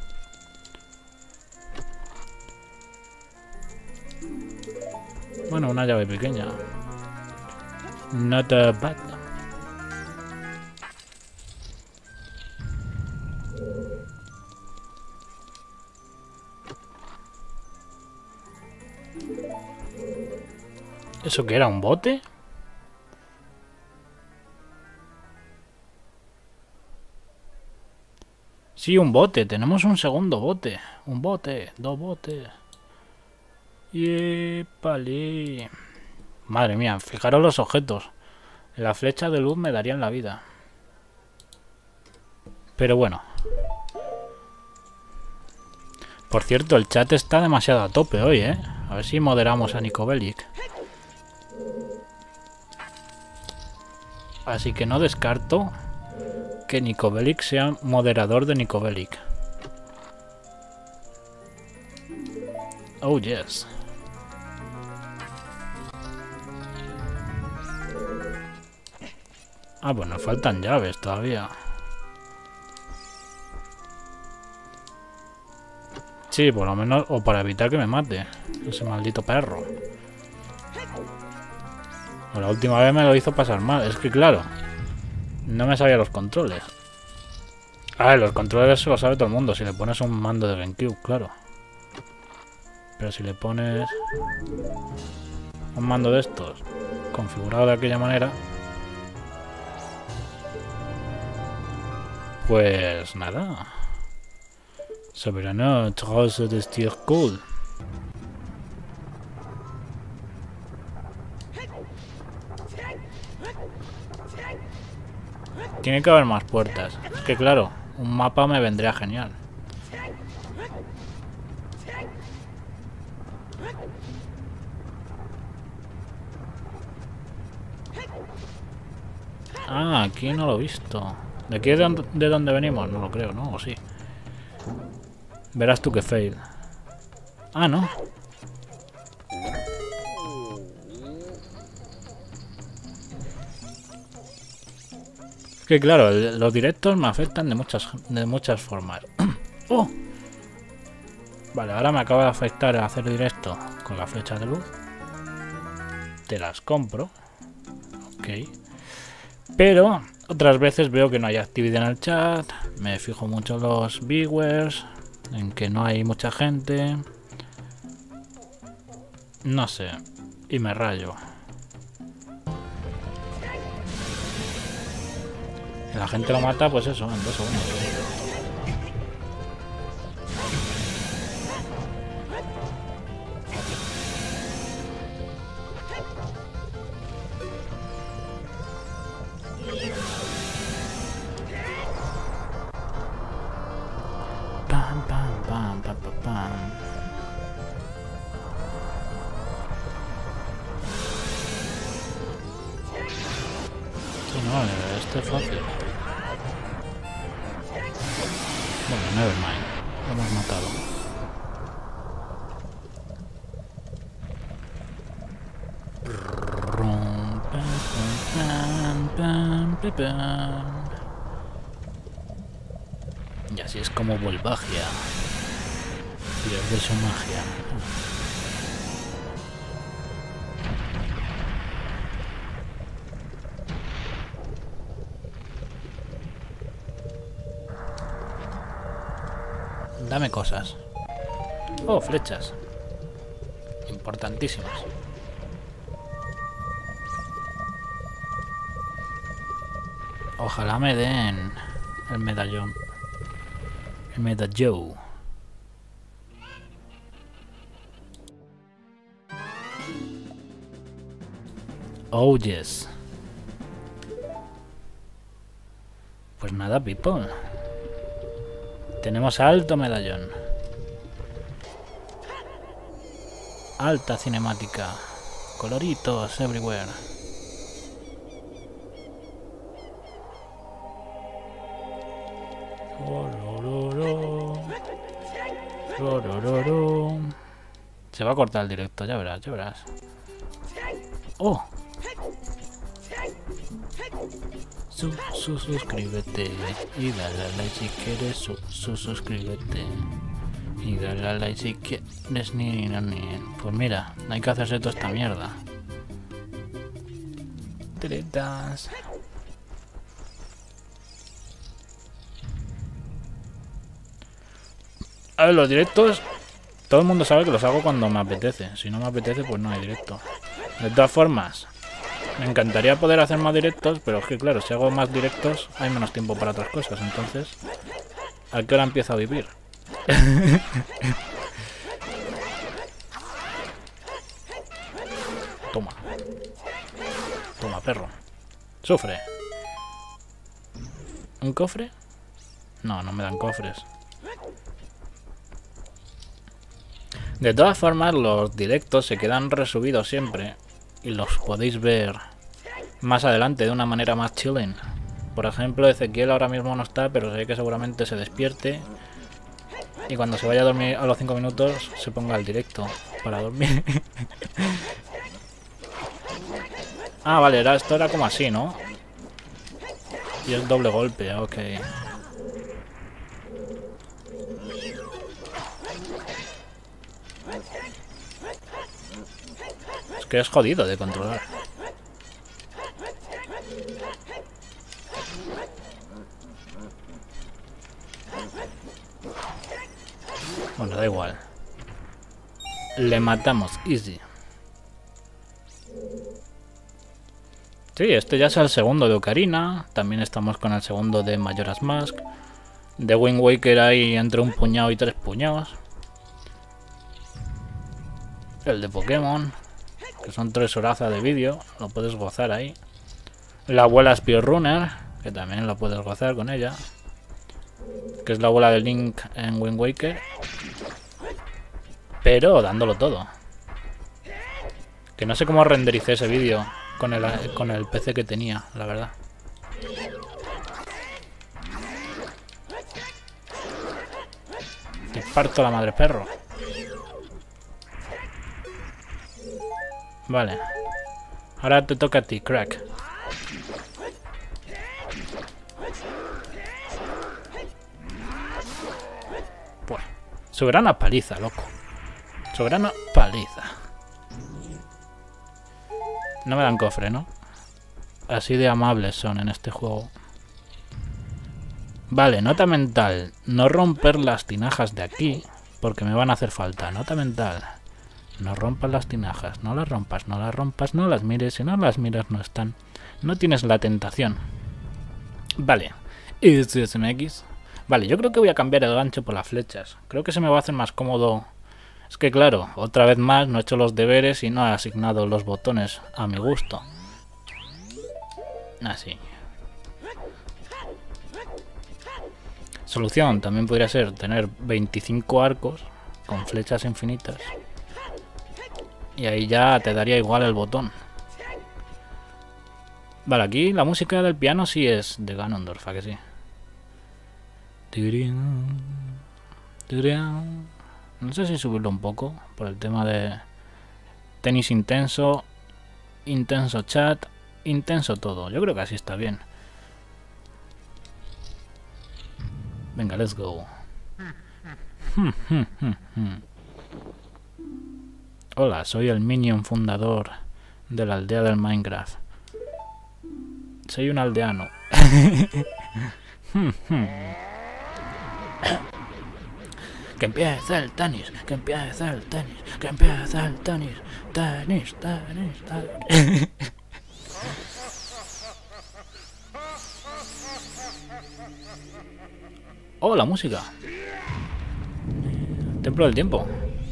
Bueno, una llave pequeña. Not bad. ¿Eso qué era? ¿Un bote? Sí, un bote. Tenemos un segundo bote. Un bote. Dos botes. ¡Yepale! Madre mía, fijaros los objetos. La flecha de luz me darían la vida. Pero bueno. Por cierto, el chat está demasiado a tope hoy, ¿eh? A ver si moderamos a Niko Bellic. Así que no descarto que Niko Bellic sea moderador de Niko Bellic. Oh, yes. Ah, pues nos faltan llaves todavía. Sí, por lo menos, o para evitar que me mate ese maldito perro. O la última vez me lo hizo pasar mal. Es que claro, no me sabía los controles. A ver, los controles se los sabe todo el mundo. Si le pones un mando de GameCube, claro. Pero si le pones un mando de estos configurado de aquella manera, pues nada. Soberano, trozo de estiércol. Tiene que haber más puertas. Es que claro, un mapa me vendría genial. Ah, aquí no lo he visto. ¿De aquí de dónde venimos? No lo creo, ¿no? ¿O sí? Verás tú que fail. Ah, no. Es que claro, los directos me afectan de muchas formas. ¡Oh! Vale, ahora me acaba de afectar hacer directo con la flecha de luz. Te las compro. Ok. Pero otras veces veo que no hay actividad en el chat. Me fijo mucho en los viewers, en que no hay mucha gente. No sé. Y me rayo. Y la gente lo mata, pues eso, en 2 segundos. Pam, pam, pam, pam, pam, pam. Sí, no, esto es fácil. Bueno, nevermind. Lo hemos matado. Y así es como Volvagia pierde su magia. Dame cosas. Oh, flechas. Importantísimas. Ojalá me den el medallón. El medallón. Oh, yes. Pues nada, people. Tenemos alto medallón. Alta cinemática. Coloritos everywhere. Se va a cortar el directo, ya verás, ya verás. ¡Oh! Suscríbete y dale a like si quieres. Suscríbete y dale a like si quieres. Ni. Pues mira, hay que hacerse toda esta mierda. Tretas. A ver, los directos, todo el mundo sabe que los hago cuando me apetece. Si no me apetece, pues no hay directo. De todas formas, me encantaría poder hacer más directos, pero es que claro, si hago más directos hay menos tiempo para otras cosas. Entonces ¿A qué hora empiezo a vivir? Toma. Toma, perro. Sufre. ¿Un cofre? No, no me dan cofres. De todas formas, los directos se quedan resubidos siempre. Y los podéis ver más adelante de una manera más chilling. Por ejemplo, Ezequiel ahora mismo no está, pero sé que seguramente se despierte. Y cuando se vaya a dormir a los 5 minutos, se ponga el directo para dormir. Ah, vale, esto era como así, ¿no? Y es doble golpe, ok. Es que es jodido de controlar. Bueno, da igual. Le matamos, easy. Sí, este ya es el segundo de Ocarina. También estamos con el segundo de Majora's Mask. De Wind Waker hay entre un puñado y 3 puñados. El de Pokémon, que son 3 horazas de vídeo. Lo puedes gozar ahí. La abuela Speedrunner, que también lo puedes gozar con ella. Que es la abuela de Link en Wind Waker. Pero dándolo todo. Que no sé cómo rendericé ese vídeo con el PC que tenía, la verdad. Te parto la madre, perro. Vale. Ahora te toca a ti, crack. Pues, soberana paliza, loco. Soberana paliza. No me dan cofre, ¿no? Así de amables son en este juego. Vale, nota mental. No romper las tinajas de aquí, porque me van a hacer falta. Nota mental. No rompas las tinajas. No las rompas, no las rompas, no las mires. Si no las miras no están. No tienes la tentación. Vale. SMX. Vale, yo creo que voy a cambiar el gancho por las flechas. Creo que se me va a hacer más cómodo. Es que claro, otra vez más no he hecho los deberes y no he asignado los botones a mi gusto. Así. Solución también podría ser tener 25 arcos con flechas infinitas. Y ahí ya te daría igual el botón. Vale, aquí la música del piano sí es de Ganondorf, ¿a que sí? No sé si subirlo un poco por el tema de tenis intenso, intenso chat, intenso todo. Yo creo que así está bien. Venga, let's go. Hola, soy el minion fundador de la aldea del Minecraft. Soy un aldeano. Que empiece el tenis, que empiece el tenis, que empiece el tenis, tenis, tenis, tenis. Oh, la música. Templo del tiempo.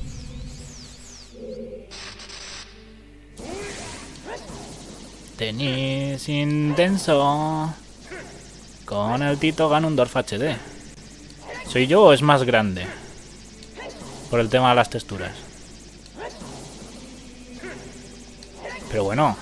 Tenis intenso. Con el Tito Ganondorf HD. ¿Soy yo o es más grande? Por el tema de las texturas. Pero bueno.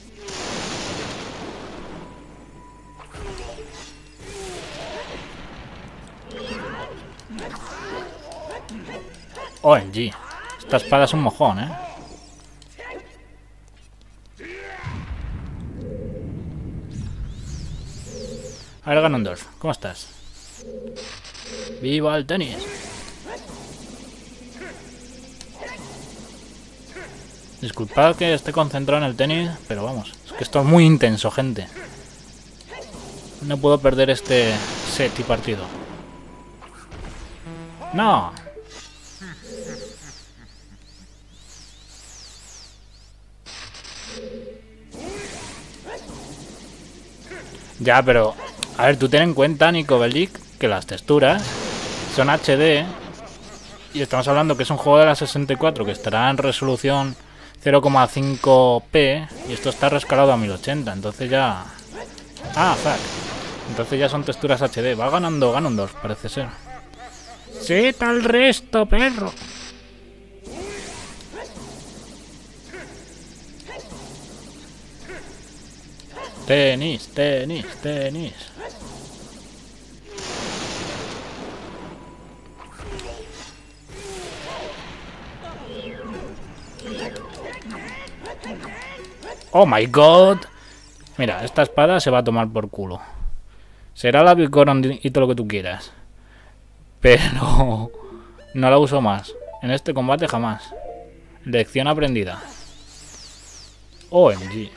OMG. Esta espada es un mojón, ¿eh? A ver, Ganondorf, ¿cómo estás? ¡Viva el tenis! Disculpad que esté concentrado en el tenis, pero vamos, es que esto es muy intenso, gente. No puedo perder este set y partido. ¡No! Ya, pero... A ver, tú ten en cuenta, Nico Bellic, que las texturas son HD. Y estamos hablando que es un juego de la 64 que estará en resolución 0,5p. Y esto está rescalado a 1080. Entonces ya... Ah, fuck. Entonces ya son texturas HD. Va ganando Ganondorf, parece ser. ¡Sí, tal resto, perro! Tenis, tenis, tenis. Oh my god. Mira, esta espada se va a tomar por culo. Será la Bicoron y todo lo que tú quieras. Pero no la uso más. En este combate jamás. Lección aprendida. OMG.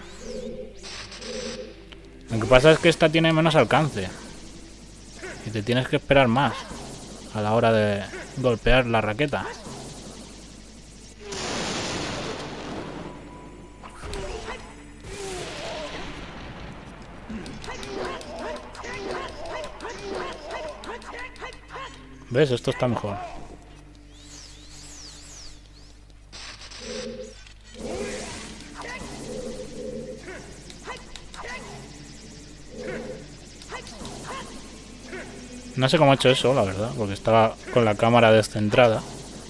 Lo que pasa es que esta tiene menos alcance. Y te tienes que esperar más a la hora de golpear la raqueta. ¿Ves? Esto está mejor. No sé cómo he hecho eso, la verdad, porque estaba con la cámara descentrada.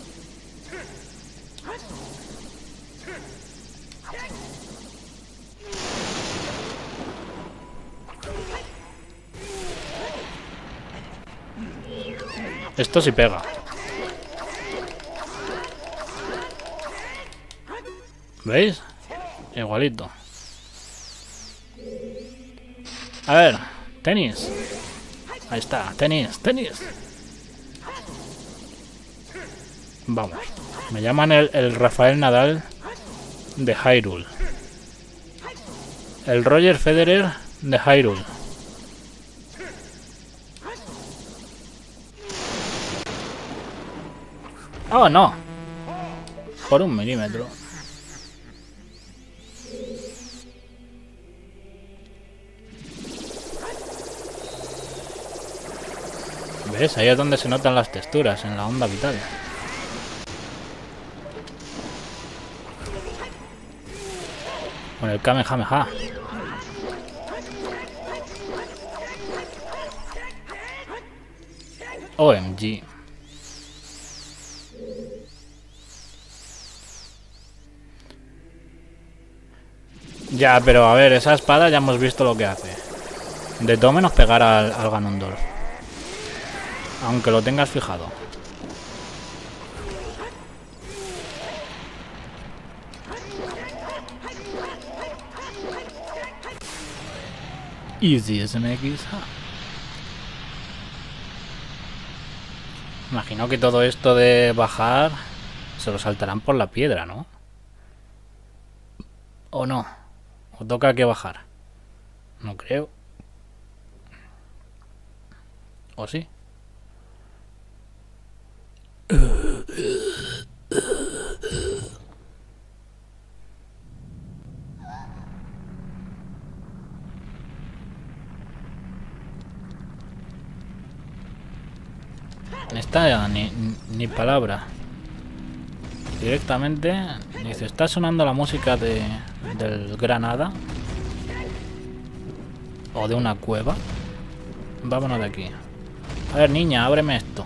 Esto sí pega. ¿Veis? Igualito. A ver, tenis. Ahí está, tenis, tenis. Vamos. Me llaman el Rafael Nadal de Hyrule. El Roger Federer de Hyrule. Oh, no. Por 1 milímetro. ¿Ves? Ahí es donde se notan las texturas, en la onda vital. Con el Kamehameha. OMG. Ya, pero a ver, esa espada ya hemos visto lo que hace. De todo menos pegar al Ganondorf. Aunque lo tengas fijado. Easy SMX. Imagino que todo esto de bajar se lo saltarán por la piedra, ¿no? ¿O no? ¿O toca que bajar? No creo. ¿O sí? Esta ni palabra. Directamente dice, está sonando la música del Granada. O de una cueva. Vámonos de aquí. A ver, niña, ábreme esto.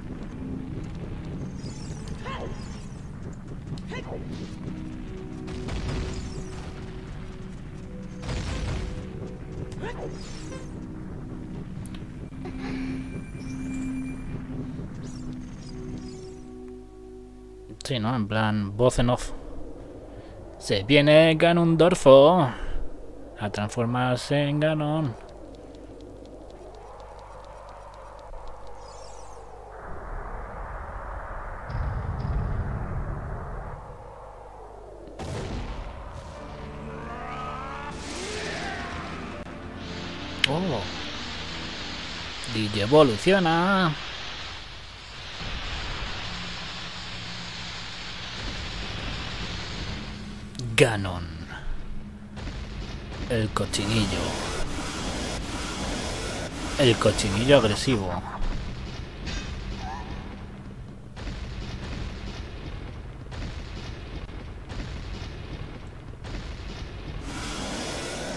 Sí, ¿no? En plan, voz en off. Se viene Ganondorfo a transformarse en Ganon. Oh. DJ evoluciona. Ganon. El cochinillo. El cochinillo agresivo.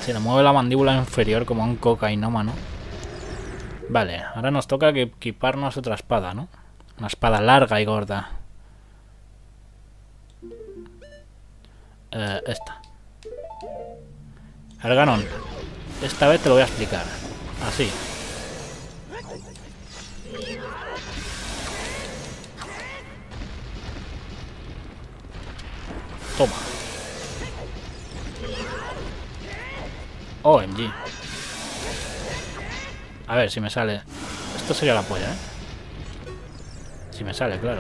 Se le mueve la mandíbula inferior como un cocainómano. Vale, ahora nos toca equiparnos otra espada, ¿no? Una espada larga y gorda. Esta. Arganon, esta vez te lo voy a explicar. Así. Toma. OMG. A ver si me sale. Esto sería la polla, ¿eh? Si me sale, claro.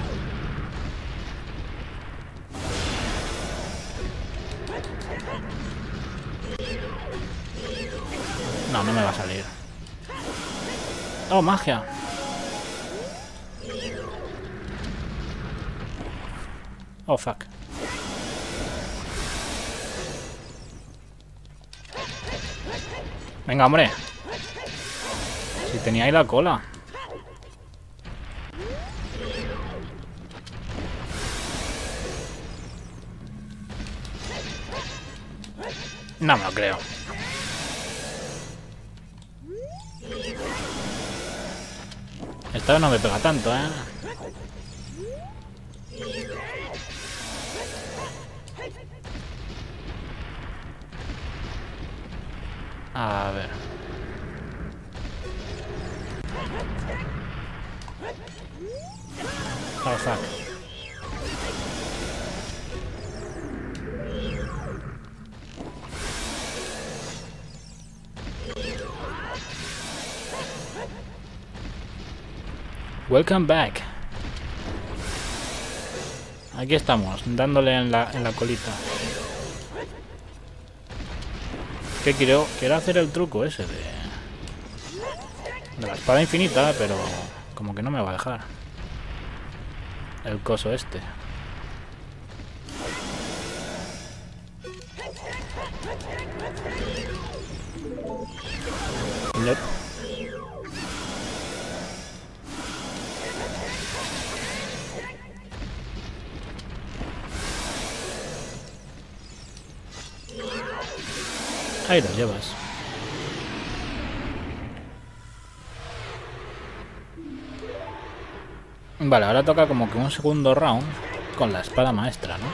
No, no me va a salir. Oh, magia. Oh, fuck. Venga, hombre. Si tenía ahí la cola. No me lo creo. Esta vez no me pega tanto, ¿eh? A ver. Oh, fuck. Welcome back. Aquí estamos, dándole en la colita. Que quiero hacer el truco ese de la espada infinita, pero como que no me va a dejar. El coso este. Nope. Ahí lo llevas. Vale, ahora toca como que un segundo round con la espada maestra, ¿no?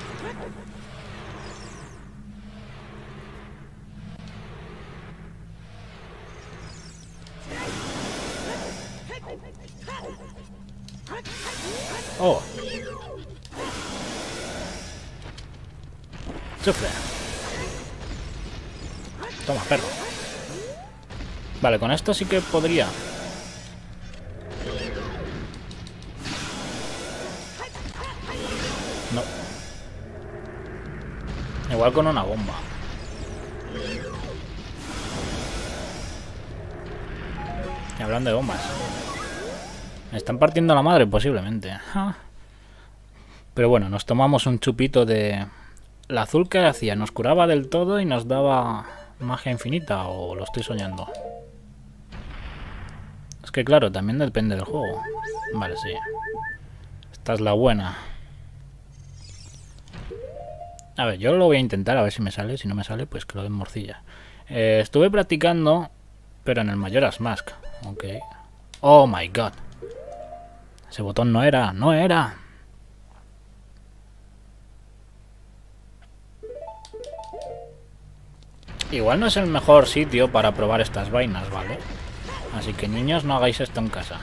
Oh. Sufre. Toma, perro. Vale, con esto sí que podría. No. Igual con una bomba. Y hablando de bombas. Me están partiendo la madre, posiblemente. Pero bueno, nos tomamos un chupito de... La azul que hacía, nos curaba del todo y nos daba magia infinita, o lo estoy soñando. Es que claro, también depende del juego. Vale, sí. Esta es la buena. A ver, yo lo voy a intentar a ver si me sale. Si no me sale, pues que lo den morcilla. Estuve practicando, pero en el Majora's Mask. Ok. Oh my god. Ese botón no era, no era. Igual no es el mejor sitio para probar estas vainas, ¿vale? Así que niños, no hagáis esto en casa.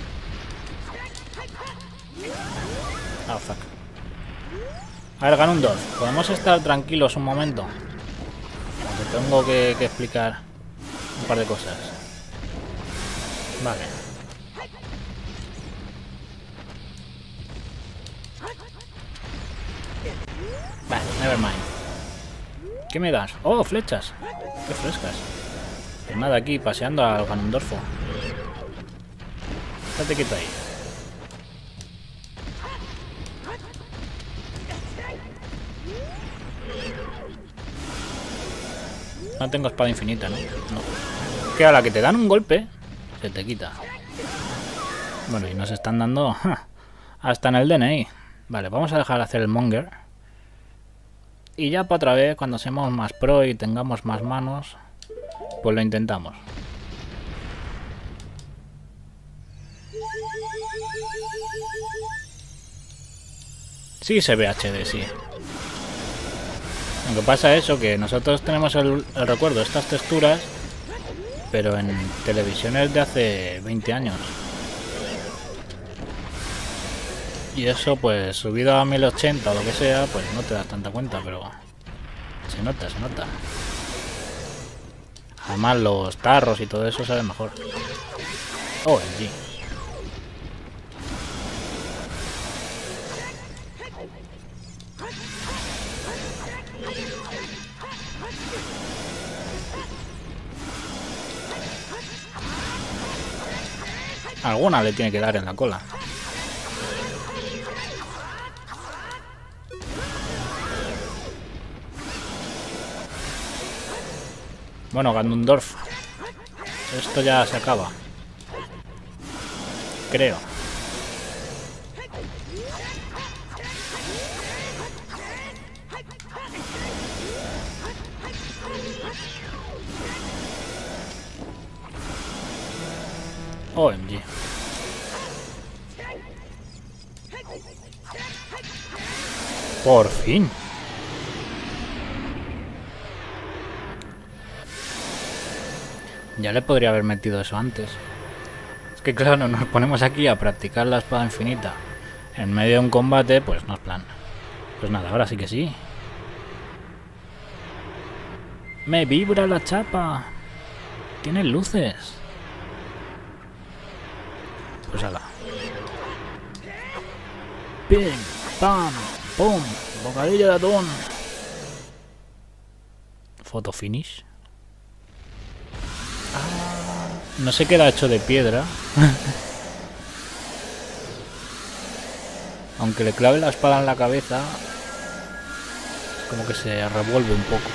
Oh, fuck. A ver, Ganon 2. ¿Podemos estar tranquilos un momento? Porque tengo que explicar un par de cosas. Vale. Vale, nevermind. ¿Qué me das? ¡Oh, flechas! ¡Qué frescas! Pues nada, aquí, paseando al Ganondorfo. Estate quieto ahí. No tengo espada infinita, ¿no? No. Que a la que te dan un golpe, se te quita. Bueno, y nos están dando... hasta en el DNI. Vale, vamos a dejar de hacer el monger. Y ya para otra vez, cuando seamos más pro y tengamos más manos, pues lo intentamos. Sí se ve HD, sí. Lo que pasa es eso, que nosotros tenemos el recuerdo de estas texturas, pero en televisiones de hace 20 años. Y eso, pues, subido a 1080 o lo que sea, pues no te das tanta cuenta, pero se nota, se nota. Además, los tarros y todo eso saben mejor. OMG. Alguna le tiene que dar en la cola. Bueno, Ganondorf. Esto ya se acaba. Creo. OMG. Por fin. Ya le podría haber metido eso antes. Es que claro, nos ponemos aquí a practicar la espada infinita en medio de un combate, pues no es plan. Pues nada, ahora sí que sí. Me vibra la chapa. Tiene luces. Pues ala. Pim, pam, pum. Bocadillo de atún. Photo finish. No se queda hecho de piedra. Aunque le clave la espada en la cabeza, como que se revuelve un poco.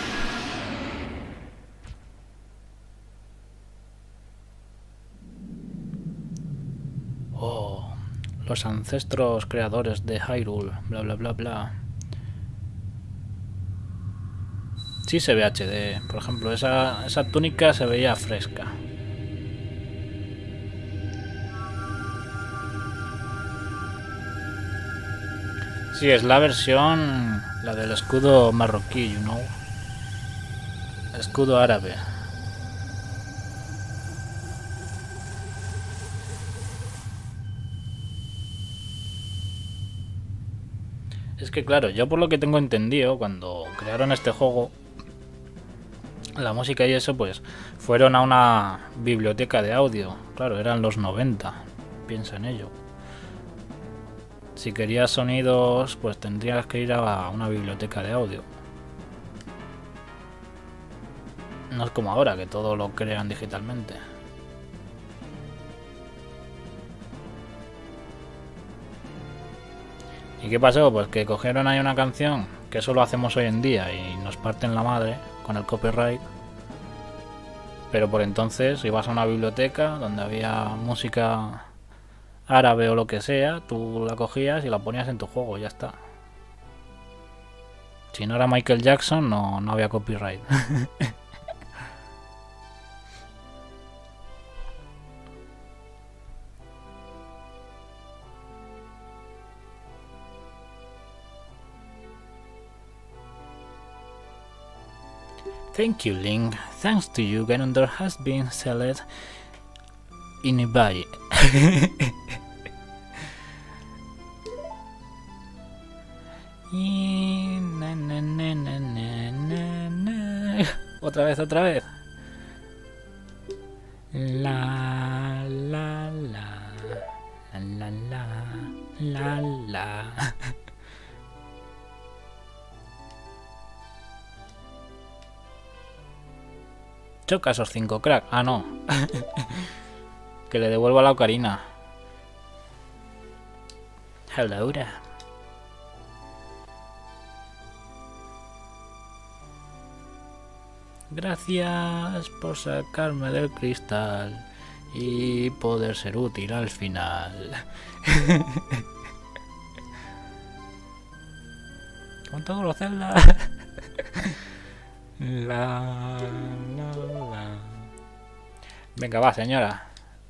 Oh, los ancestros creadores de Hyrule, bla bla bla bla. Sí se ve HD, por ejemplo, esa túnica se veía fresca. Sí, es la versión, la del escudo marroquí, you know. Escudo árabe. Es que claro, yo por lo que tengo entendido, cuando crearon este juego, la música y eso, pues fueron a una biblioteca de audio. Claro, eran los 90, piensa en ello. Si querías sonidos, pues tendrías que ir a una biblioteca de audio. No es como ahora, que todo lo crean digitalmente. ¿Y qué pasó? Pues que cogieron ahí una canción que eso lo hacemos hoy en día y nos parten la madre con el copyright. Pero por entonces ibas a una biblioteca donde había música árabe o lo que sea, tú la cogías y la ponías en tu juego, ya está. Si no era Michael Jackson, no había copyright. Thank you, Link. Thanks to you, Ganondorf has been selected in eBay. Otra vez, otra vez. La la la la la la la. Choca esos 5 crack. Ah, no. Que le devuelva la ocarina. Hello. Gracias por sacarme del cristal y poder ser útil al final. Son todos los Zelda. La. Venga, va, señora.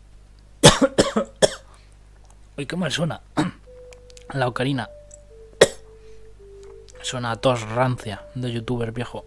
Uy, qué mal suena. La ocarina. Suena a tos rancia de youtuber viejo.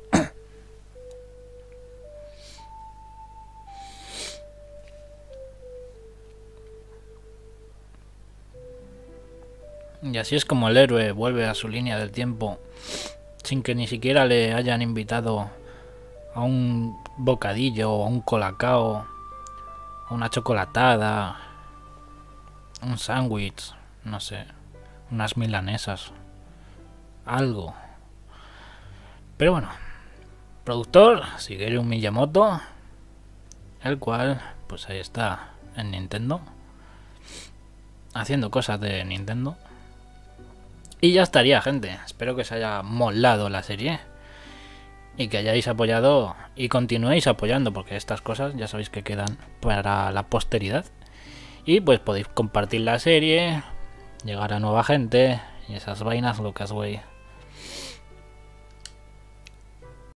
Y así es como el héroe vuelve a su línea del tiempo sin que ni siquiera le hayan invitado a un bocadillo, o a un colacao, a una chocolatada, un sándwich, no sé, unas milanesas, algo. Pero bueno, productor Shigeru Miyamoto, el cual pues ahí está en Nintendo, haciendo cosas de Nintendo. Y ya estaría, gente. Espero que os haya molado la serie y que hayáis apoyado y continuéis apoyando, porque estas cosas ya sabéis que quedan para la posteridad. Y pues podéis compartir la serie, llegar a nueva gente y esas vainas locas, güey.